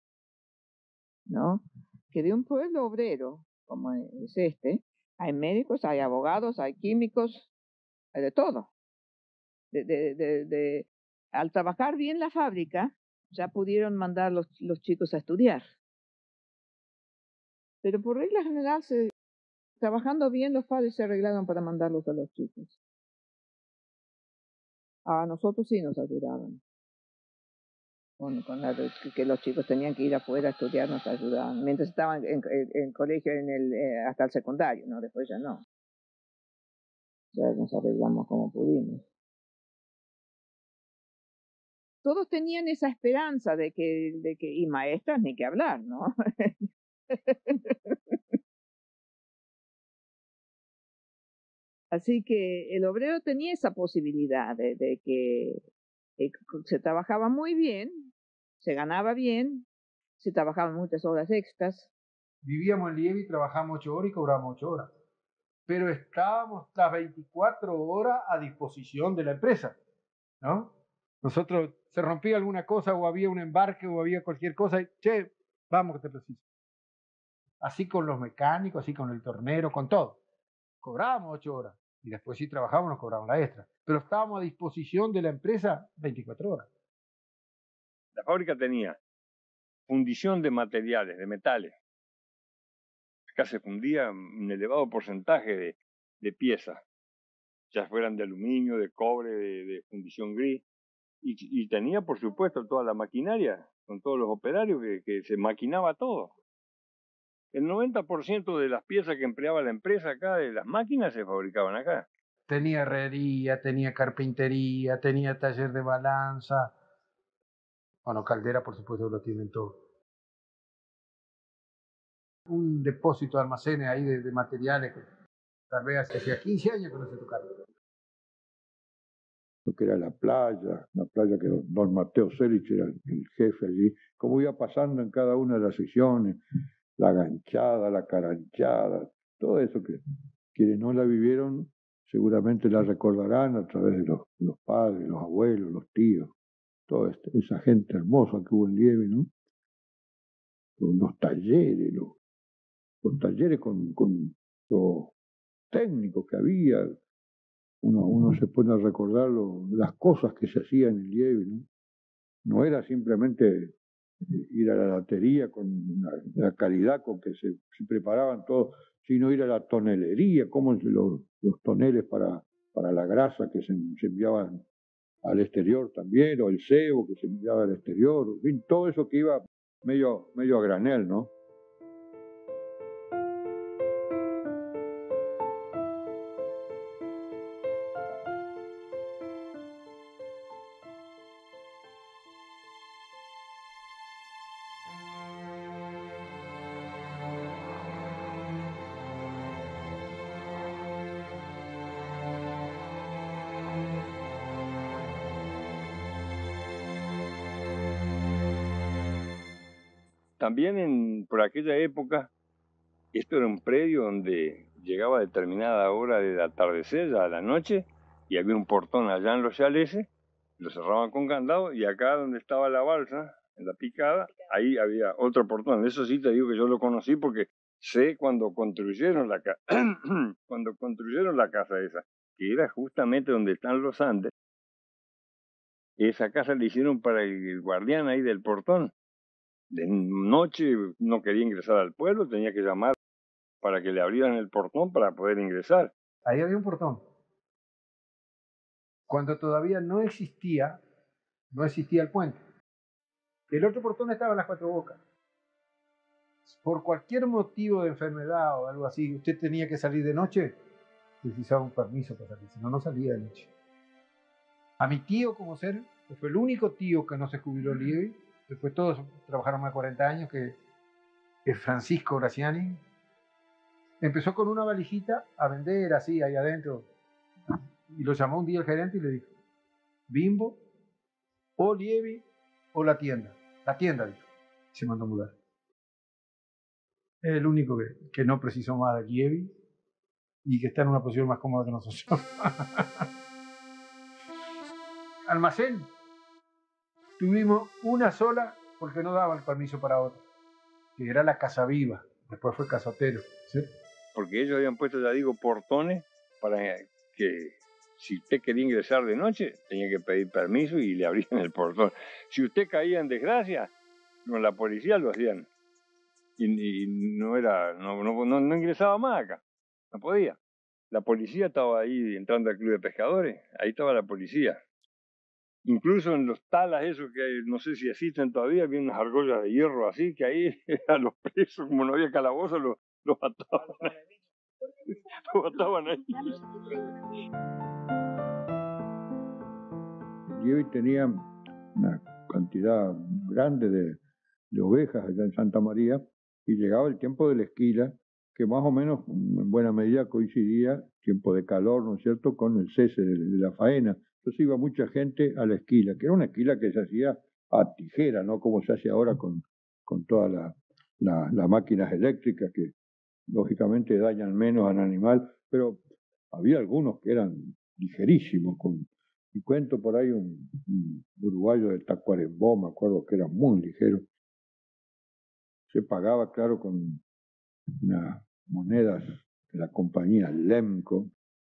¿no? Que de un pueblo obrero, como es este, hay médicos, hay abogados, hay químicos, hay de todo. De, de, de, de, al trabajar bien la fábrica, ya pudieron mandar los, los chicos a estudiar. Pero por regla general se, trabajando bien, los padres se arreglaron para mandarlos a los chicos. A nosotros sí nos ayudaban. Con, con la, que los chicos tenían que ir afuera a estudiar, nos ayudaban. Mientras estaban en, en, en colegio en el, eh, hasta el secundario, ¿no? Después ya no. Ya nos arreglamos como pudimos. Todos tenían esa esperanza de que, de que y maestras ni que hablar, ¿no? Así que el obrero tenía esa posibilidad de, de que eh, se trabajaba muy bien, se ganaba bien, se trabajaban muchas horas extras. Vivíamos en Lieve y trabajábamos ocho horas y cobrábamos ocho horas. Pero estábamos las veinticuatro horas a disposición de la empresa, ¿no? Nosotros, se rompía alguna cosa o había un embarque o había cualquier cosa, y, che, vamos que te preciso. Así con los mecánicos, así con el tornero, con todo. Cobrábamos ocho horas y después si trabajábamos nos cobraban la extra. Pero estábamos a disposición de la empresa veinticuatro horas. La fábrica tenía fundición de materiales, de metales. Acá se fundía un elevado porcentaje de, de piezas, ya fueran de aluminio, de cobre, de, de fundición gris. Y, y tenía, por supuesto, toda la maquinaria, con todos los operarios, que, que se maquinaba todo. El noventa por ciento de las piezas que empleaba la empresa acá, de las máquinas, se fabricaban acá. Tenía herrería, tenía carpintería, tenía taller de balanza. Bueno, caldera, por supuesto, lo tienen todo. Un depósito de almacenes ahí de, de materiales que tal vez hacía quince años que no se tocaron. Lo que era la playa, la playa que don Mateo Celich era el jefe allí, como iba pasando en cada una de las secciones, la ganchada, la caranchada, todo eso que quienes no la vivieron seguramente la recordarán a través de los, los padres, los abuelos, los tíos, toda esta, esa gente hermosa que hubo en Lieve, ¿no? Los, los talleres, los, los talleres con, con los técnicos que había. Uno, uno se pone a recordar lo, las cosas que se hacían en Lieve, ¿no? No era simplemente ir a la latería con la, la calidad con que se, se preparaban todos, sino ir a la tonelería, como los, los toneles para, para la grasa que se, se enviaban al exterior también, o el cebo que se enviaba al exterior, en fin, todo eso que iba medio, medio a granel, ¿no? También en, por aquella época, esto era un predio donde llegaba a determinada hora del atardecer, ya a la noche, y había un portón allá en los chaleses, lo cerraban con candado, y acá donde estaba la balsa, en la picada, ahí había otro portón. Eso sí te digo que yo lo conocí porque sé cuando construyeron la, ca cuando construyeron la casa esa, que era justamente donde están los Andes. Esa casa la hicieron para el guardián ahí del portón. De noche no quería ingresar al pueblo, tenía que llamar para que le abrieran el portón para poder ingresar. Ahí había un portón. Cuando todavía no existía, no existía el puente. El otro portón estaba en las Cuatro Bocas. Por cualquier motivo de enfermedad o algo así, usted tenía que salir de noche, precisaba un permiso para salir, si no, no salía de noche. A mi tío, como ser, que fue el único tío que no se jubiló en Lieve, después todos trabajaron más de cuarenta años, que es Francisco Graciani, empezó con una valijita a vender así, ahí adentro, y lo llamó un día el gerente y le dijo, Bimbo, o Lieve, o la tienda. La tienda, dijo. Se mandó a mudar. Es el único que, que no precisó más de Lieve y que está en una posición más cómoda que nosotros. Almacén. Tuvimos una sola porque no daba el permiso para otra, que era la Casa Viva. Después fue Casa Otero, ¿sí? Porque ellos habían puesto, ya digo, portones para que si usted quería ingresar de noche, tenía que pedir permiso y le abrían el portón. Si usted caía en desgracia, con la policía lo hacían. Y, y no era, no, no, no, no ingresaba más acá. no podía. La policía estaba ahí entrando al club de pescadores, ahí estaba la policía. Incluso en los talas esos que hay, no sé si existen todavía, había unas argollas de hierro así, que ahí a los presos, como no había calabozo, los, los ataban ahí. Los ataban ahí. Liebig tenía una cantidad grande de, de ovejas allá en Santa María y llegaba el tiempo de la esquila, que más o menos en buena medida coincidía, tiempo de calor, ¿no es cierto?, con el cese de, de la faena. Entonces iba mucha gente a la esquila, que era una esquila que se hacía a tijera, no como se hace ahora con, con todas las la, la máquinas eléctricas que lógicamente dañan menos al animal, pero había algunos que eran ligerísimos. Con, y cuento por ahí un, un uruguayo de Tacuarembó, me acuerdo que era muy ligero. Se pagaba, claro, con unas monedas de la compañía Lemco.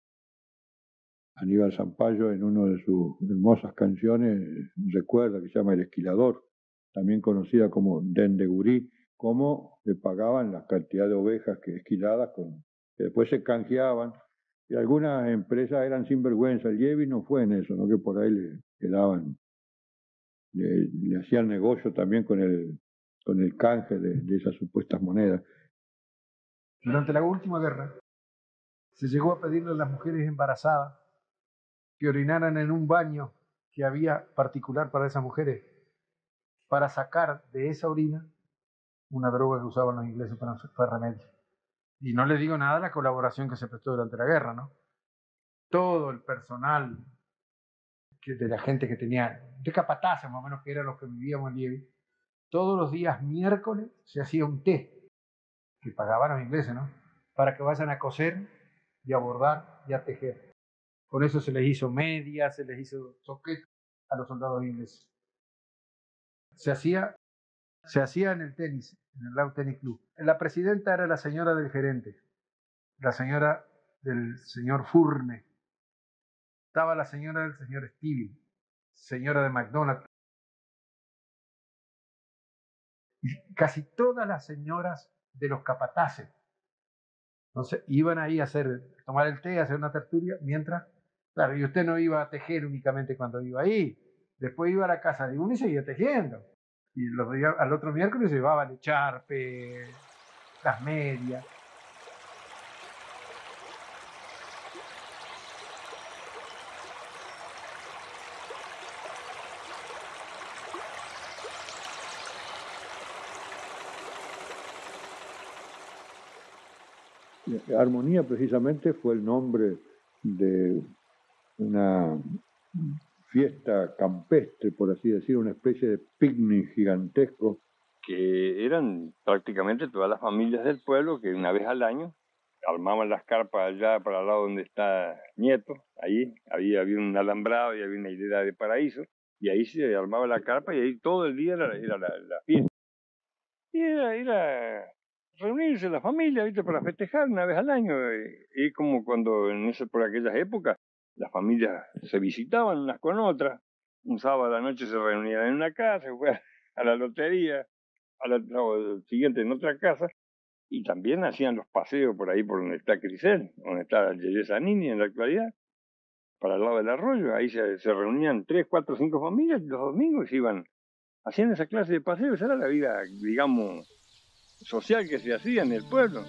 Aníbal Zampayo, en una de sus hermosas canciones, recuerda que se llama El Esquilador, también conocida como Dendegurí, cómo le pagaban la cantidad de ovejas que esquiladas, con, que después se canjeaban, y algunas empresas eran sinvergüenza. El Liebig no fue en eso, ¿no?, que por ahí le, le daban, le, le hacían negocio también con el, con el canje de, de esas supuestas monedas. Durante la última guerra, se llegó a pedirle a las mujeres embarazadas que orinaran en un baño que había particular para esas mujeres, para sacar de esa orina una droga que usaban los ingleses para hacer remedio. Y no les digo nada de la colaboración que se prestó durante la guerra, ¿no? Todo el personal que, de la gente que tenía, de capataces más o menos, que eran los que vivíamos en Liebig, todos los días miércoles se hacía un té que pagaban los ingleses, ¿no?, para que vayan a coser y a bordar y a tejer. Con eso se les hizo medias, se les hizo soquetes a los soldados ingleses. Se hacía, se hacía en el tenis, en el Lau Tennis Club. La presidenta era la señora del gerente, la señora del señor Furne. Estaba la señora del señor Stevie, señora de McDonald's. Y casi todas las señoras de los capataces. Entonces iban ahí a hacer, tomar el té, a hacer una tertulia, mientras, claro, y usted no iba a tejer únicamente cuando iba ahí, después iba a la casa de uno y seguía tejiendo. Y los días, al otro miércoles llevaban el charpe, las medias. Armonía precisamente fue el nombre de una fiesta campestre, por así decir, una especie de picnic gigantesco. Que eran prácticamente todas las familias del pueblo que una vez al año armaban las carpas allá para el lado donde está Nieto. Ahí había, había un alambrado y había una hilera de paraíso, y ahí se armaba la carpa y ahí todo el día era, era la, la fiesta. Y era, era reunirse la familia, ¿viste?, para festejar una vez al año. Y como cuando en ese, por aquellas épocas las familias se visitaban unas con otras. Un sábado a la noche se reunían en una casa, se fue a la lotería, a la, no, el siguiente en otra casa, y también hacían los paseos por ahí por donde está Crisel, donde está Yeye Zanini en la actualidad, para el lado del arroyo. Ahí se, se reunían tres, cuatro, cinco familias, y los domingos iban haciendo esa clase de paseos. Esa era la vida, digamos, social que se hacía en el pueblo.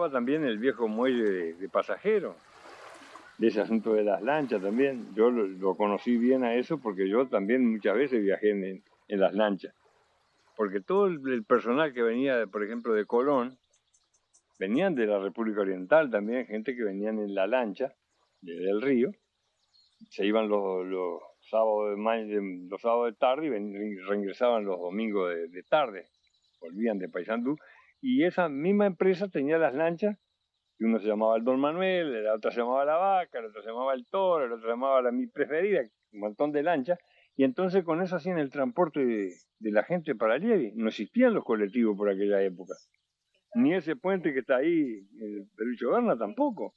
estaba también el viejo muelle de, de pasajeros, de ese asunto de las lanchas también. Yo lo, lo conocí bien a eso porque yo también muchas veces viajé en, en las lanchas. Porque todo el, el personal que venía, por ejemplo, de Colón, venían de la República Oriental también, gente que venían en la lancha desde el río, se iban los, los, sábados, de ma de, los sábados de tarde y ven, reingresaban los domingos de, de tarde, volvían de Paysandú, y esa misma empresa tenía las lanchas, y uno se llamaba el Don Manuel, la otra se llamaba La Vaca, la otra se llamaba El Toro, la otra se llamaba la Mi Preferida, un montón de lanchas, y entonces con eso hacían el transporte de, de la gente para Lievi. No existían los colectivos por aquella época. Ni ese puente que está ahí, el Perucho Berna, tampoco.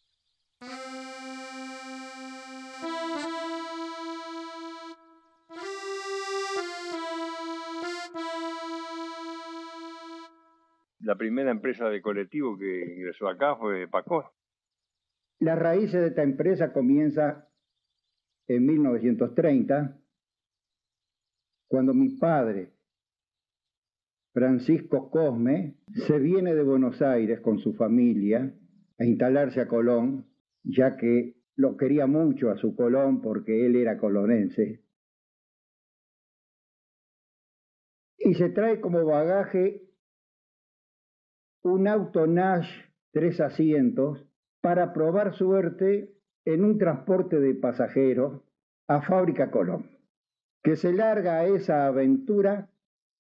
La primera empresa de colectivo que ingresó acá fue Pacor. Las raíces de esta empresa comienzan en mil novecientos treinta, cuando mi padre, Francisco Cosme, se viene de Buenos Aires con su familia a instalarse a Colón, ya que lo quería mucho a su Colón porque él era colonense. Y se trae como bagaje un auto Nash tres asientos para probar suerte en un transporte de pasajeros a Fábrica Colón, que se larga a esa aventura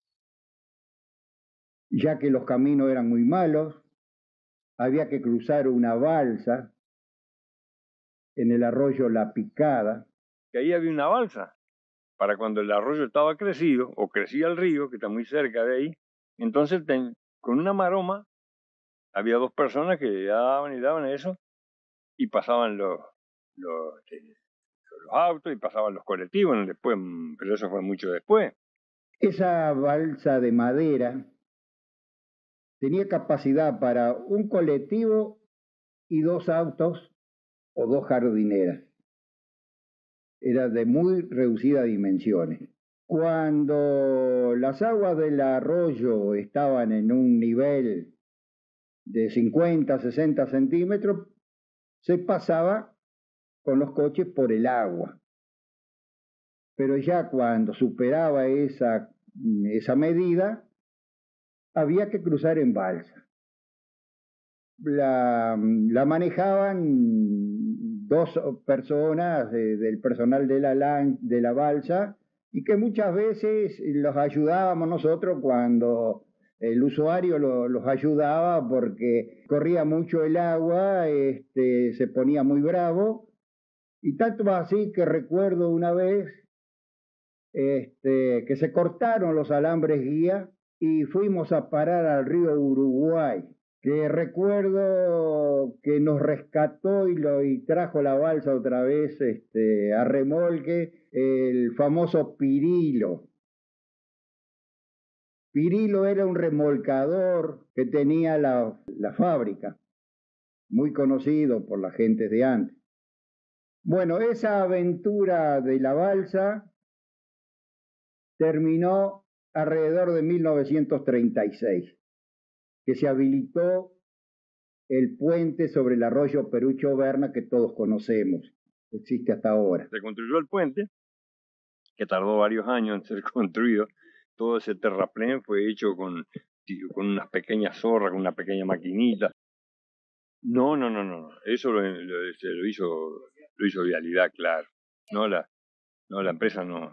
ya que los caminos eran muy malos, había que cruzar una balsa en el arroyo La Picada. Que ahí había una balsa, para cuando el arroyo estaba crecido, o crecía el río, que está muy cerca de ahí, entonces ten, con una maroma, había dos personas que daban y daban eso, y pasaban los, los, los autos, y pasaban los colectivos, después, pero eso fue mucho después. Esa balsa de madera tenía capacidad para un colectivo y dos autos o dos jardineras. Era de muy reducidas dimensiones. Cuando las aguas del arroyo estaban en un nivel de cincuenta, sesenta centímetros, se pasaba con los coches por el agua. Pero ya cuando superaba esa, esa medida, había que cruzar en balsa. La, la manejaban dos personas de, del personal de la, de la balsa y que muchas veces los ayudábamos nosotros cuando el usuario lo, los ayudaba porque corría mucho el agua, este, se ponía muy bravo, y tanto así que recuerdo una vez este, que se cortaron los alambres guía y fuimos a parar al río Uruguay, que recuerdo que nos rescató y, lo, y trajo la balsa otra vez este, a remolque, el famoso Pirilo. Pirilo era un remolcador que tenía la, la fábrica, muy conocido por la gente de antes. Bueno, esa aventura de la balsa terminó alrededor de mil novecientos treinta y seis, que se habilitó el puente sobre el arroyo Perucho Berna que todos conocemos, existe hasta ahora. Se construyó el puente, que tardó varios años en ser construido. Todo ese terraplén fue hecho con, con unas pequeñas zorras, con una pequeña maquinita. No, no, no, no, eso lo, lo, lo hizo, lo hizo Vialidad, claro. No, la, no, la empresa no.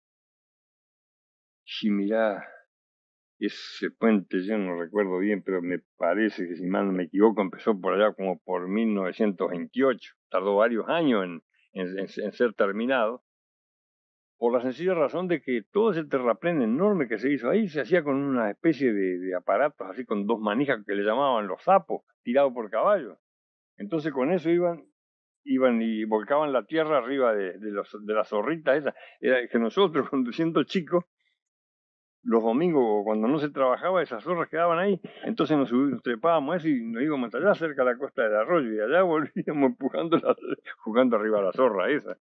Sí, mirá, ese puente yo no recuerdo bien, pero me parece que si mal no me equivoco empezó por allá como por mil novecientos veintiocho. Tardó varios años en, en, en, en ser terminado, por la sencilla razón de que todo ese terraplén enorme que se hizo ahí se hacía con una especie de, de aparatos, así con dos manijas que le llamaban los sapos, tirados por caballos. Entonces con eso iban iban y volcaban la tierra arriba de, de, los, de las zorritas esas. Era que nosotros, conduciendo chicos, los domingos, cuando no se trabajaba, esas zorras quedaban ahí, entonces nos, nos trepábamos eso y nos íbamos allá cerca de la costa del arroyo, y allá volvíamos empujando, la, jugando arriba a la zorra esa.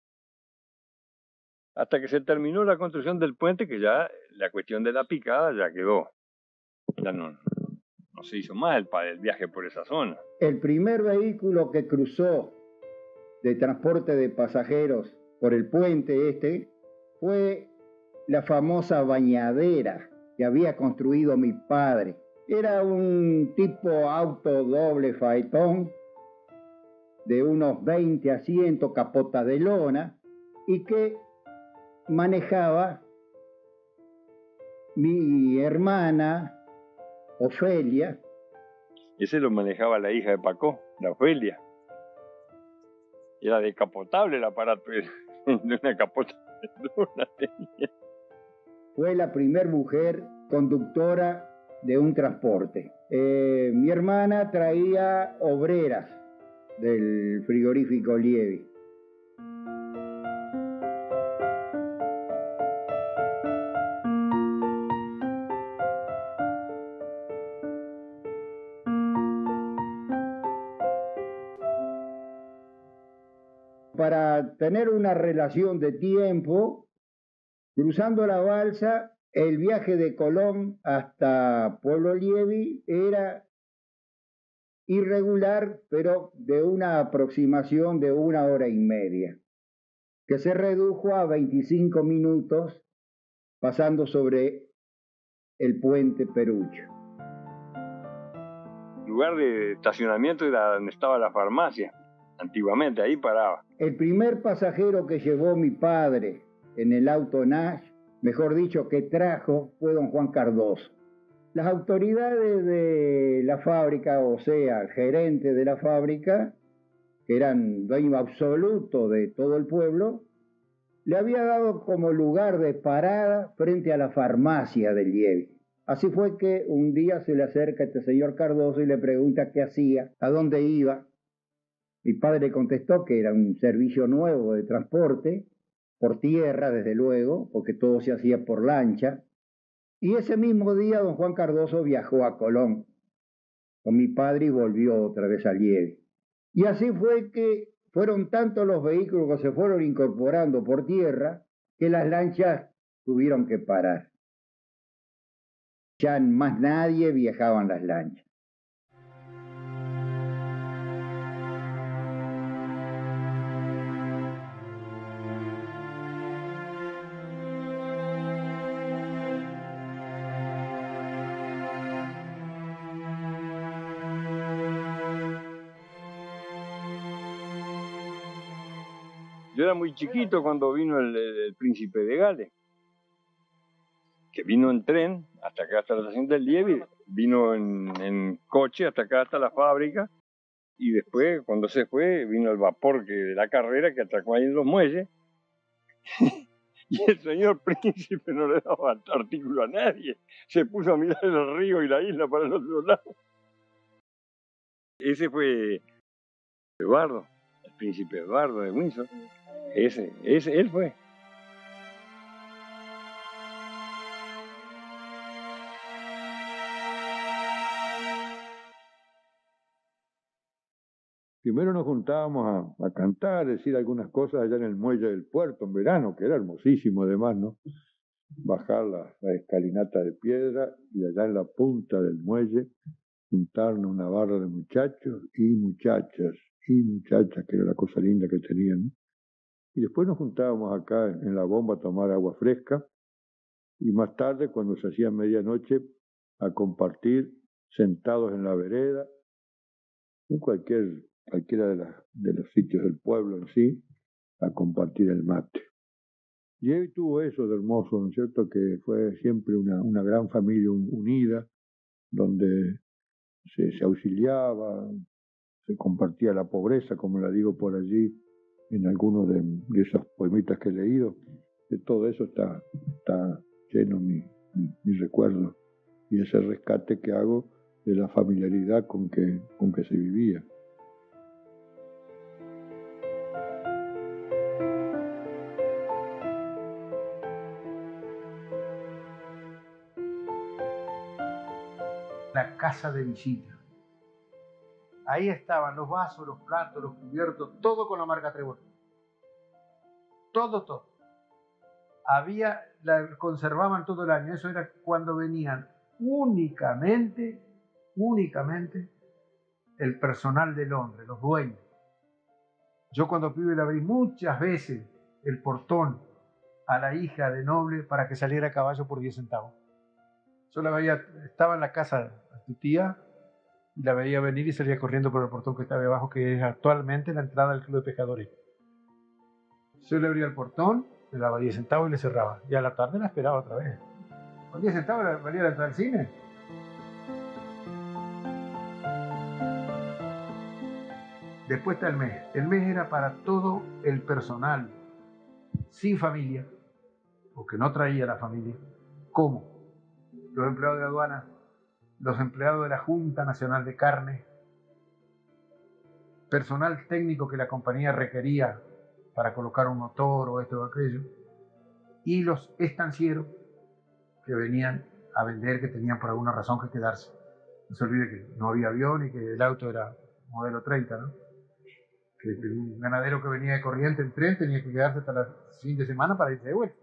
Hasta que se terminó la construcción del puente, que ya la cuestión de la picada ya quedó. Ya no, no se hizo más el, el viaje por esa zona. El primer vehículo que cruzó de transporte de pasajeros por el puente este fue la famosa bañadera que había construido mi padre. Era un tipo auto doble faetón de unos veinte asientos, capota de lona, y que manejaba mi hermana Ofelia. Ese lo manejaba la hija de Pacó, la Ofelia. Era decapotable el aparato, de una capota de lona tenía. Fue la primer mujer conductora de un transporte. Eh, mi hermana traía obreras del frigorífico Lievi. Para tener una relación de tiempo, cruzando la balsa, el viaje de Colón hasta Pueblo Lievi era irregular, pero de una aproximación de una hora y media, que se redujo a veinticinco minutos pasando sobre el puente Perucho. El lugar de estacionamiento era donde estaba la farmacia, antiguamente, ahí paraba. El primer pasajero que llevó mi padre en el auto Nash, mejor dicho, que trajo, fue don Juan Cardoso. Las autoridades de la fábrica, o sea, el gerente de la fábrica, que eran dueño absoluto de todo el pueblo, le había dado como lugar de parada frente a la farmacia de Lievi. Así fue que un día se le acerca este señor Cardoso y le pregunta qué hacía, a dónde iba. Mi padre contestó que era un servicio nuevo de transporte, por tierra desde luego, porque todo se hacía por lancha. Y ese mismo día don Juan Cardoso viajó a Colón con mi padre y volvió otra vez a Lievi. Y así fue que fueron tantos los vehículos que se fueron incorporando por tierra que las lanchas tuvieron que parar. Ya más nadie viajaba en las lanchas. Yo era muy chiquito cuando vino el, el, el príncipe de Gales, que vino en tren hasta acá, hasta la estación del Lievi, vino en, en coche hasta acá, hasta la fábrica, y después, cuando se fue, vino el vapor que, de la carrera que atracó ahí en los muelles, y el señor príncipe no le daba artículo a nadie, se puso a mirar el río y la isla para el otro lado. Ese fue Eduardo, el príncipe Eduardo de Windsor. Ese, ese, él fue. Primero nos juntábamos a, a cantar, decir algunas cosas allá en el muelle del puerto en verano, que era hermosísimo además, ¿no? Bajar la, la escalinata de piedra y allá en la punta del muelle juntarnos una barra de muchachos y muchachas, y muchachas, que era la cosa linda que tenían, ¿no? Y después nos juntábamos acá en la bomba a tomar agua fresca y más tarde, cuando se hacía medianoche, a compartir sentados en la vereda, en cualquier, cualquiera de, la, de los sitios del pueblo en sí, a compartir el mate. Y él tuvo eso de hermoso, ¿no es cierto?, que fue siempre una, una gran familia unida, donde se, se auxiliaba, se compartía la pobreza, como la digo por allí, en algunos de, de esos poemitas que he leído. De todo eso está, está lleno mi, mi, mi recuerdo y ese rescate que hago de la familiaridad con que, con que se vivía. La casa de visita. Ahí estaban los vasos, los platos, los cubiertos, todo con la marca Trébol. Todo, todo. Había, la conservaban todo el año. Eso era cuando venían únicamente únicamente el personal de Londres, los dueños. Yo cuando pibe le abrí muchas veces el portón a la hija de Noble para que saliera a caballo por diez centavos. Yo la veía, estaba en la casa de tu tía y la veía venir y salía corriendo por el portón que estaba abajo, que es actualmente la entrada del Club de Pescadores. Yo le abría el portón, le daba diez centavos y le cerraba. Y a la tarde la esperaba otra vez. Con diez centavos valía la entrada al cine. Después está el mes. El mes era para todo el personal sin familia, o que no traía la familia. ¿Cómo? Los empleados de aduana, los empleados de la Junta Nacional de Carne, personal técnico que la compañía requería para colocar un motor o esto o aquello, y los estancieros que venían a vender, que tenían por alguna razón que quedarse. No se olvide que no había avión y que el auto era modelo treinta, ¿no? Que un ganadero que venía de Corriente en tren tenía que quedarse hasta el fin de semana para irse de vuelta.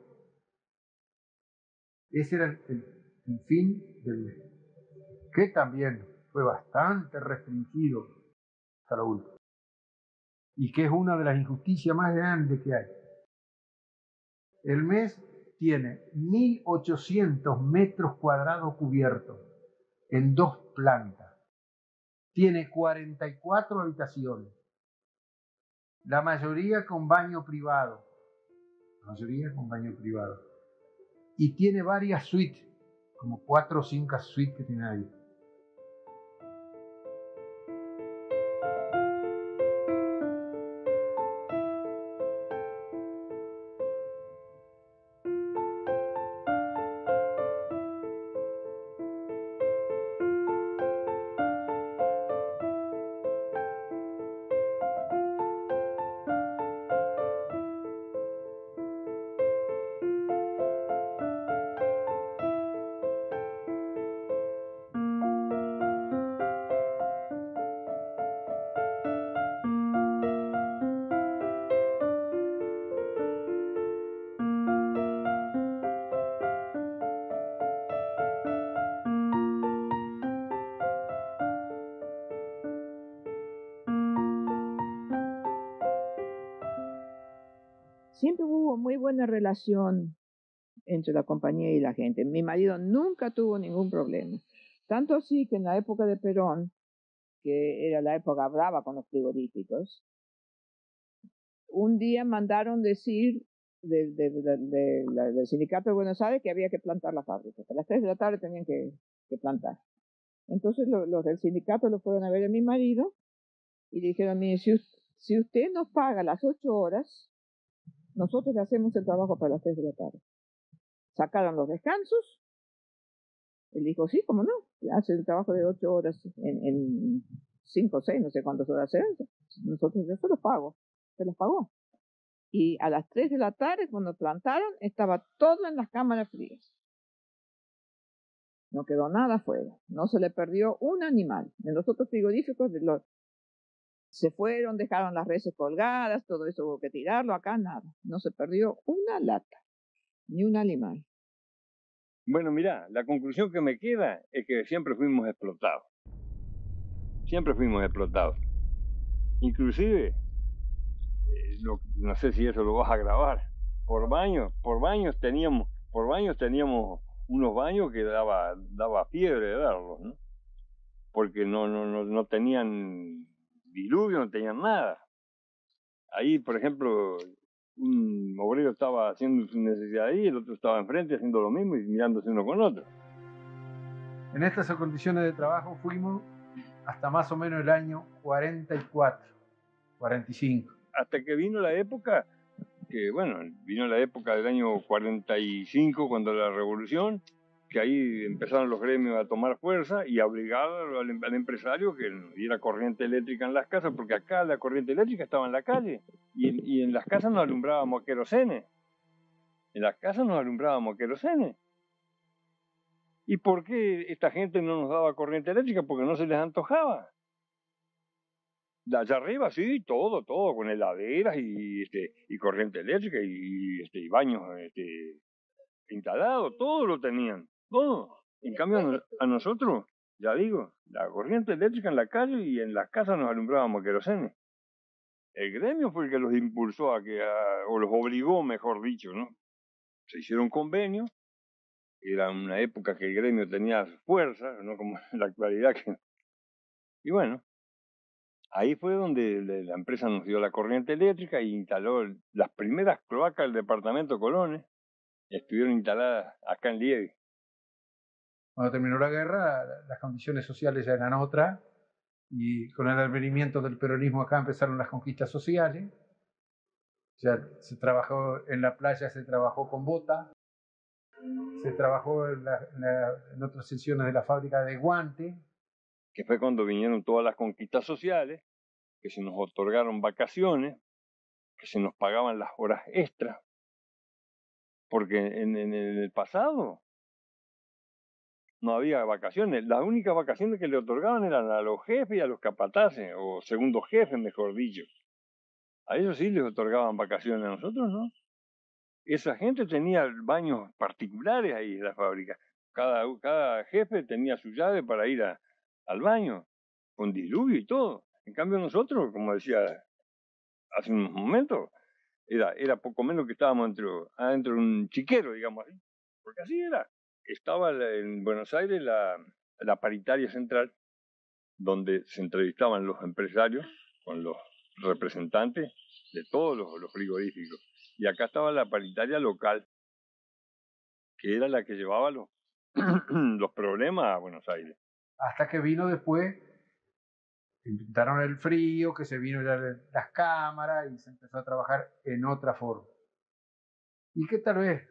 Ese era el, el, el fin del mes, que también fue bastante restringido hasta lo último, y que es una de las injusticias más grandes que hay. El mes tiene mil ochocientos metros cuadrados cubiertos en dos plantas. Tiene cuarenta y cuatro habitaciones, la mayoría con baño privado. La mayoría con baño privado. Y tiene varias suites, como cuatro o cinco suites que tiene ahí. Siempre hubo muy buena relación entre la compañía y la gente. Mi marido nunca tuvo ningún problema. Tanto así que en la época de Perón, que era la época brava con los frigoríficos, un día mandaron decir de, de, de, de, de, del sindicato de Buenos Aires que había que plantar la fábrica, que a las tres de la tarde tenían que, que plantar. Entonces lo, los del sindicato lo fueron a ver a mi marido y le dijeron, mire, si, si usted nos paga las ocho horas, nosotros le hacemos el trabajo para las tres de la tarde. Sacaron los descansos. Él dijo, sí, cómo no, hace el trabajo de ocho horas en, en cinco o seis, no sé cuántas horas eran. Nosotros yo se los pago, se los pagó. Y a las tres de la tarde, cuando plantaron, estaba todo en las cámaras frías. No quedó nada afuera, no se le perdió un animal. En los otros frigoríficos de los, se fueron, dejaron las reses colgadas, todo eso hubo que tirarlo, acá nada. No se perdió una lata, ni un animal. Bueno, mirá, la conclusión que me queda es que siempre fuimos explotados. Siempre fuimos explotados. Inclusive, eh, lo, no sé si eso lo vas a grabar, por baños, por baños teníamos, por baños teníamos unos baños que daba, daba fiebre de darlos, ¿no? Porque no, no, no, no tenían diluvio, no tenían nada. Ahí, por ejemplo, un obrero estaba haciendo su necesidad ahí, el otro estaba enfrente haciendo lo mismo y mirándose uno con otro. En estas condiciones de trabajo fuimos hasta más o menos el año cuarenta y cuatro, cuarenta y cinco. Hasta que vino la época, que bueno, vino la época del año cuarenta y cinco, cuando la revolución, que ahí empezaron los gremios a tomar fuerza y a obligar al, al empresario que diera corriente eléctrica en las casas, porque acá la corriente eléctrica estaba en la calle y en, y en las casas nos alumbrábamos querosene. En las casas nos alumbrábamos querosene. ¿Y por qué esta gente no nos daba corriente eléctrica? Porque no se les antojaba. De allá arriba sí, todo, todo, con heladeras y, este, y corriente eléctrica y, este, y baños este, instalados, todo lo tenían. Todo. En cambio, a nosotros Ya digo, la corriente eléctrica en la calle y en las casas nos alumbrábamos querosene. El gremio fue el que los impulsó a que, a, o los obligó, mejor dicho, ¿no? Se hicieron convenios, era una época que el gremio tenía fuerza, no como en la actualidad. Que... Y bueno, ahí fue donde la empresa nos dio la corriente eléctrica y instaló las primeras cloacas del departamento Colones, estuvieron instaladas acá en Lieve. Cuando terminó la guerra, las condiciones sociales ya eran otras, y con el advenimiento del peronismo acá empezaron las conquistas sociales. Ya se trabajó en la playa, se trabajó con bota, se trabajó en, la, en, la, en otras secciones de la fábrica de guantes. Que fue cuando vinieron todas las conquistas sociales, que se nos otorgaron vacaciones, que se nos pagaban las horas extras, porque en, en, en el pasado no había vacaciones. Las únicas vacaciones que le otorgaban eran a los jefes y a los capataces, o segundos jefes, mejor dicho. A ellos sí les otorgaban vacaciones, a nosotros no. Esa gente tenía baños particulares ahí en la fábrica. Cada, cada jefe tenía su llave para ir a, al baño, con diluvio y todo. En cambio nosotros, como decía hace unos momentos, era, era poco menos que estábamos dentro, adentro de un chiquero, digamos así. Porque así era. Estaba en Buenos Aires la, la paritaria central, donde se entrevistaban los empresarios con los representantes de todos los, los frigoríficos. Y acá estaba la paritaria local, que era la que llevaba los, los problemas a Buenos Aires. Hasta que vino después, inventaron el frío, que se vino ya de las cámaras y se empezó a trabajar en otra forma. Y que tal vez,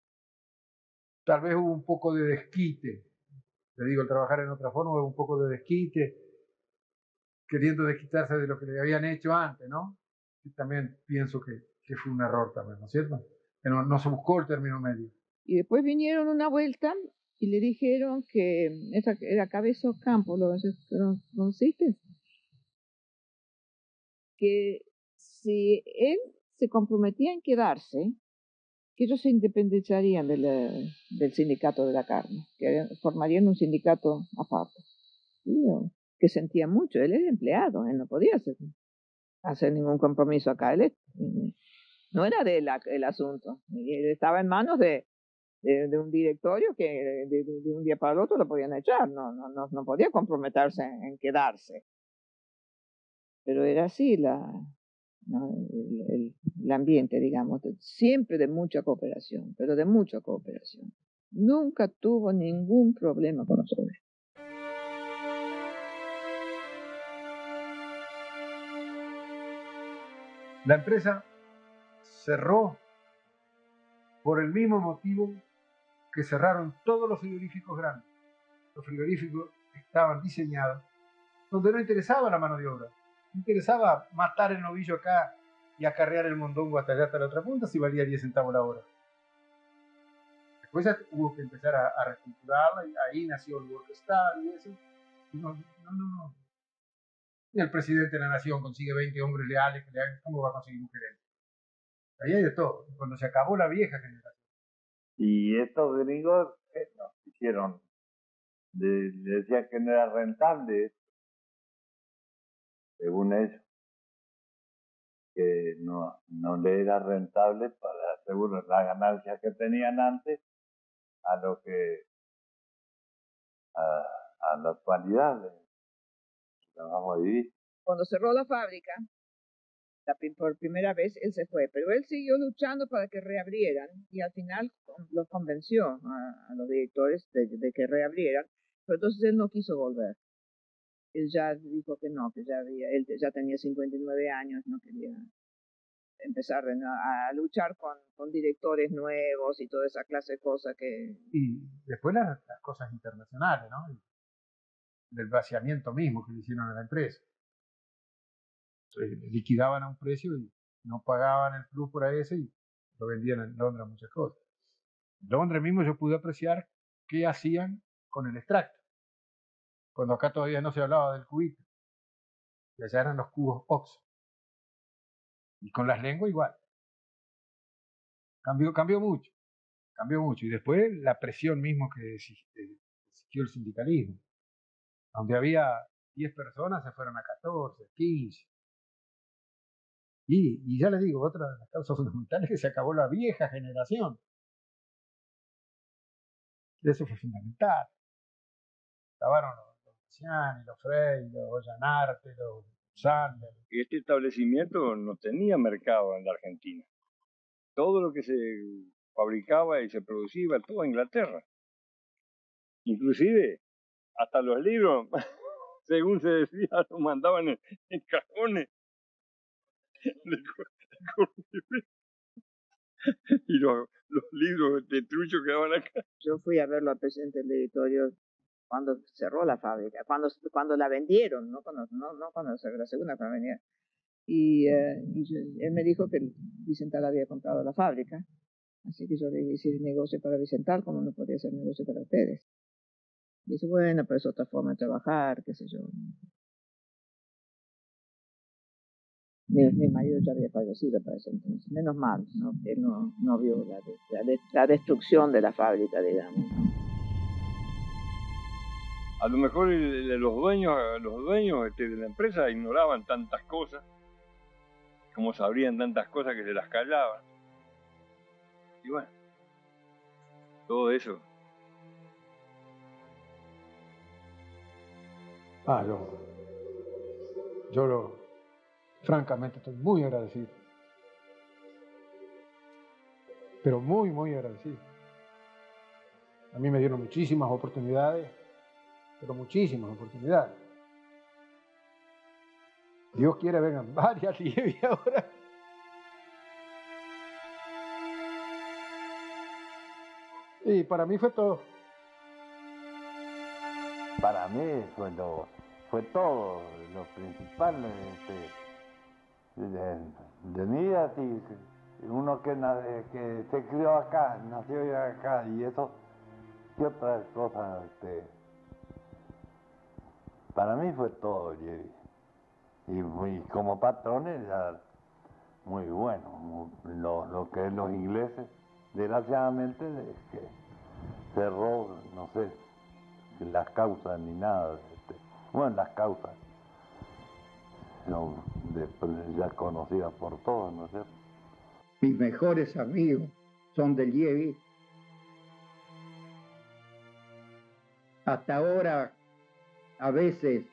tal vez hubo un poco de desquite. Le digo, el trabajar en otra forma hubo un poco de desquite, queriendo desquitarse de lo que le habían hecho antes, ¿no? Y también pienso que, que fue un error también, ¿no es cierto? Que no, no se buscó el término medio. Y después vinieron una vuelta y le dijeron que esa era Cabezos Campos, ¿lo conociste? Que si él se comprometía en quedarse, que ellos se independizarían de la, del sindicato de la carne, que formarían un sindicato aparte. Y yo, que sentía mucho, él era empleado, él no podía hacer, hacer ningún compromiso acá, él no era de él el asunto, él estaba en manos de, de, de un directorio que de, de, de un día para el otro lo podían echar, no, no, no, no podía comprometerse en, en quedarse. Pero era así la, ¿no? el, el, el ambiente, digamos, siempre de mucha cooperación, pero de mucha cooperación. Nunca tuvo ningún problema con nosotros. La empresa cerró por el mismo motivo que cerraron todos los frigoríficos grandes. Los frigoríficos estaban diseñados donde no interesaba la mano de obra. No interesaba matar el novillo acá y acarrear el mondongo hasta allá, hasta la otra punta, si valía diez centavos la hora. Después ya hubo que empezar a, a reestructurarla, y ahí nació el Workstar y eso. Y no, no, no, no. Y el presidente de la nación consigue veinte hombres leales que le hagan, ¿cómo va a conseguir un gerente? Ahí hay de todo. Cuando se acabó la vieja generación. Y estos gringos eh, nos hicieron, le, le decían que no era rentable, según ellos, que no, no le era rentable para asegurar las ganancias que tenían antes a lo que a, a la actualidad la vamos a vivir. Cuando cerró la fábrica, la, por primera vez él se fue, pero él siguió luchando para que reabrieran y al final los convenció a, a los directores de, de que reabrieran, pero entonces él no quiso volver. Él ya dijo que no, que ya había, él ya tenía cincuenta y nueve años, no quería empezar a, a luchar con, con directores nuevos y toda esa clase de cosas que... Y después las, las cosas internacionales, ¿no? Del vaciamiento mismo que le hicieron a la empresa. Entonces, liquidaban a un precio y no pagaban el plus por ese y lo vendían en Londres muchas cosas. En Londres mismo yo pude apreciar qué hacían con el extracto, cuando acá todavía no se hablaba del cubito, y allá eran los cubos Oxo. Y con las lenguas igual. Cambió, cambió mucho, cambió mucho. Y después la presión mismo que existió el sindicalismo. Donde había diez personas se fueron a catorce, quince. Y, y ya les digo, otra de las causas fundamentales es que se acabó la vieja generación. Eso fue fundamental. Acabaron los, los Ciani, los Frey, los Ollanarte, los Sander. Y este establecimiento no tenía mercado en la Argentina. Todo lo que se fabricaba y se producía iba todo a Inglaterra. Inclusive, hasta los libros, según se decía, los mandaban en, en cajones. Y los, los libros de trucho quedaban acá. Yo fui a verlo al presidente del editorio cuando cerró la fábrica, cuando, cuando la vendieron, no cuando, no, no cuando cerró la segunda para venir. Y, eh, y yo, él me dijo que Vicental había comprado la fábrica, así que yo le dije, si es negocio para Vicental, ¿cómo no podría ser negocio para ustedes? Y dice, bueno, pero es otra forma de trabajar, qué sé yo. Mi, mi marido ya había fallecido para ese entonces, menos mal, ¿no? Él no, no vio la, la, la destrucción de la fábrica, digamos, ¿no? A lo mejor el, el, los dueños, los dueños este, de la empresa ignoraban tantas cosas, como sabrían tantas cosas que se las callaban. Y bueno, todo eso. Ah, yo, yo lo, francamente estoy muy agradecido. Pero muy, muy agradecido. A mí me dieron muchísimas oportunidades, pero muchísimas oportunidades. Dios quiere vengan varias Lievi ahora. Y para mí fue todo. Para mí fue lo, fue todo, lo principal este, de, de mi vida, sí, uno que, que se crió acá, nació acá, y eso, y otras cosas, este, para mí fue todo, y, y, y como patrones ya muy bueno, lo, lo que es los ingleses, desgraciadamente que cerró, no sé, las causas ni nada, este, bueno, las causas no, de, ya conocidas por todos, ¿no es cierto? Mis mejores amigos son de Lievi. Hasta ahora, a veces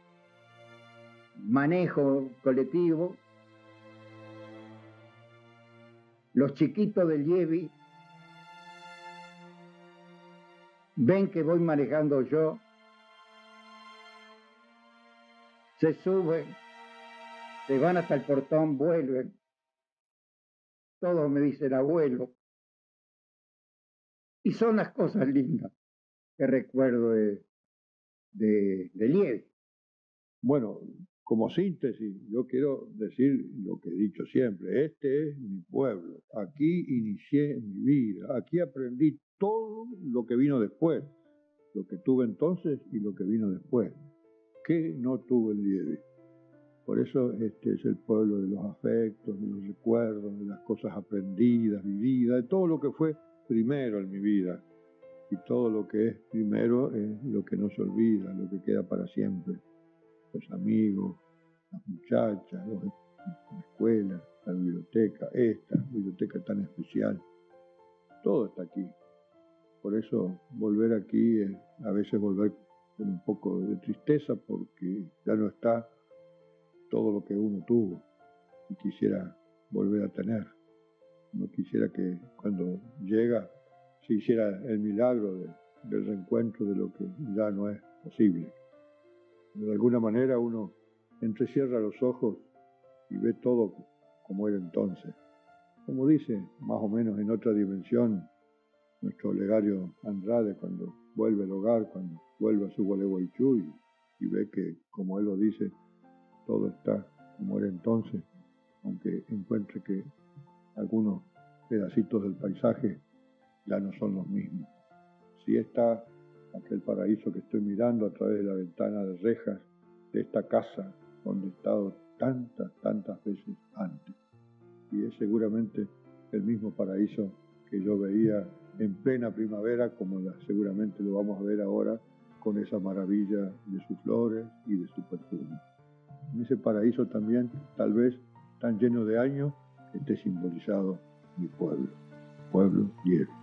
manejo colectivo. Los chiquitos de Lievi ven que voy manejando yo, se suben, se van hasta el portón, vuelven. Todos me dicen abuelo. Y son las cosas lindas que recuerdo de, de, de Lievi. Bueno, como síntesis, yo quiero decir lo que he dicho siempre. Este es mi pueblo. Aquí inicié mi vida. Aquí aprendí todo lo que vino después. Lo que tuve entonces y lo que vino después. ¿Qué no tuve en Lievi? Por eso este es el pueblo de los afectos, de los recuerdos, de las cosas aprendidas, vividas, de todo lo que fue primero en mi vida. Y todo lo que es primero es lo que no se olvida, lo que queda para siempre. Los amigos, las muchachas, los, la escuela, la biblioteca, esta biblioteca tan especial. Todo está aquí. Por eso volver aquí es a veces volver con un poco de tristeza porque ya no está todo lo que uno tuvo y quisiera volver a tener. No quisiera que cuando llega se hiciera el milagro de, del reencuentro de lo que ya no es posible. De alguna manera uno entrecierra los ojos y ve todo como era entonces. Como dice, más o menos en otra dimensión, nuestro Olegario Andrade cuando vuelve al hogar, cuando vuelve a su Gualeguaychú y, y ve que, como él lo dice, todo está como era entonces, aunque encuentre que algunos pedacitos del paisaje ya no son los mismos. Sí está aquel paraíso que estoy mirando a través de la ventana de rejas de esta casa donde he estado tantas, tantas veces antes. Y es seguramente el mismo paraíso que yo veía en plena primavera, como la, seguramente lo vamos a ver ahora con esa maravilla de sus flores y de su perfume. En ese paraíso también, tal vez tan lleno de años, esté simbolizado mi pueblo, pueblo Diego.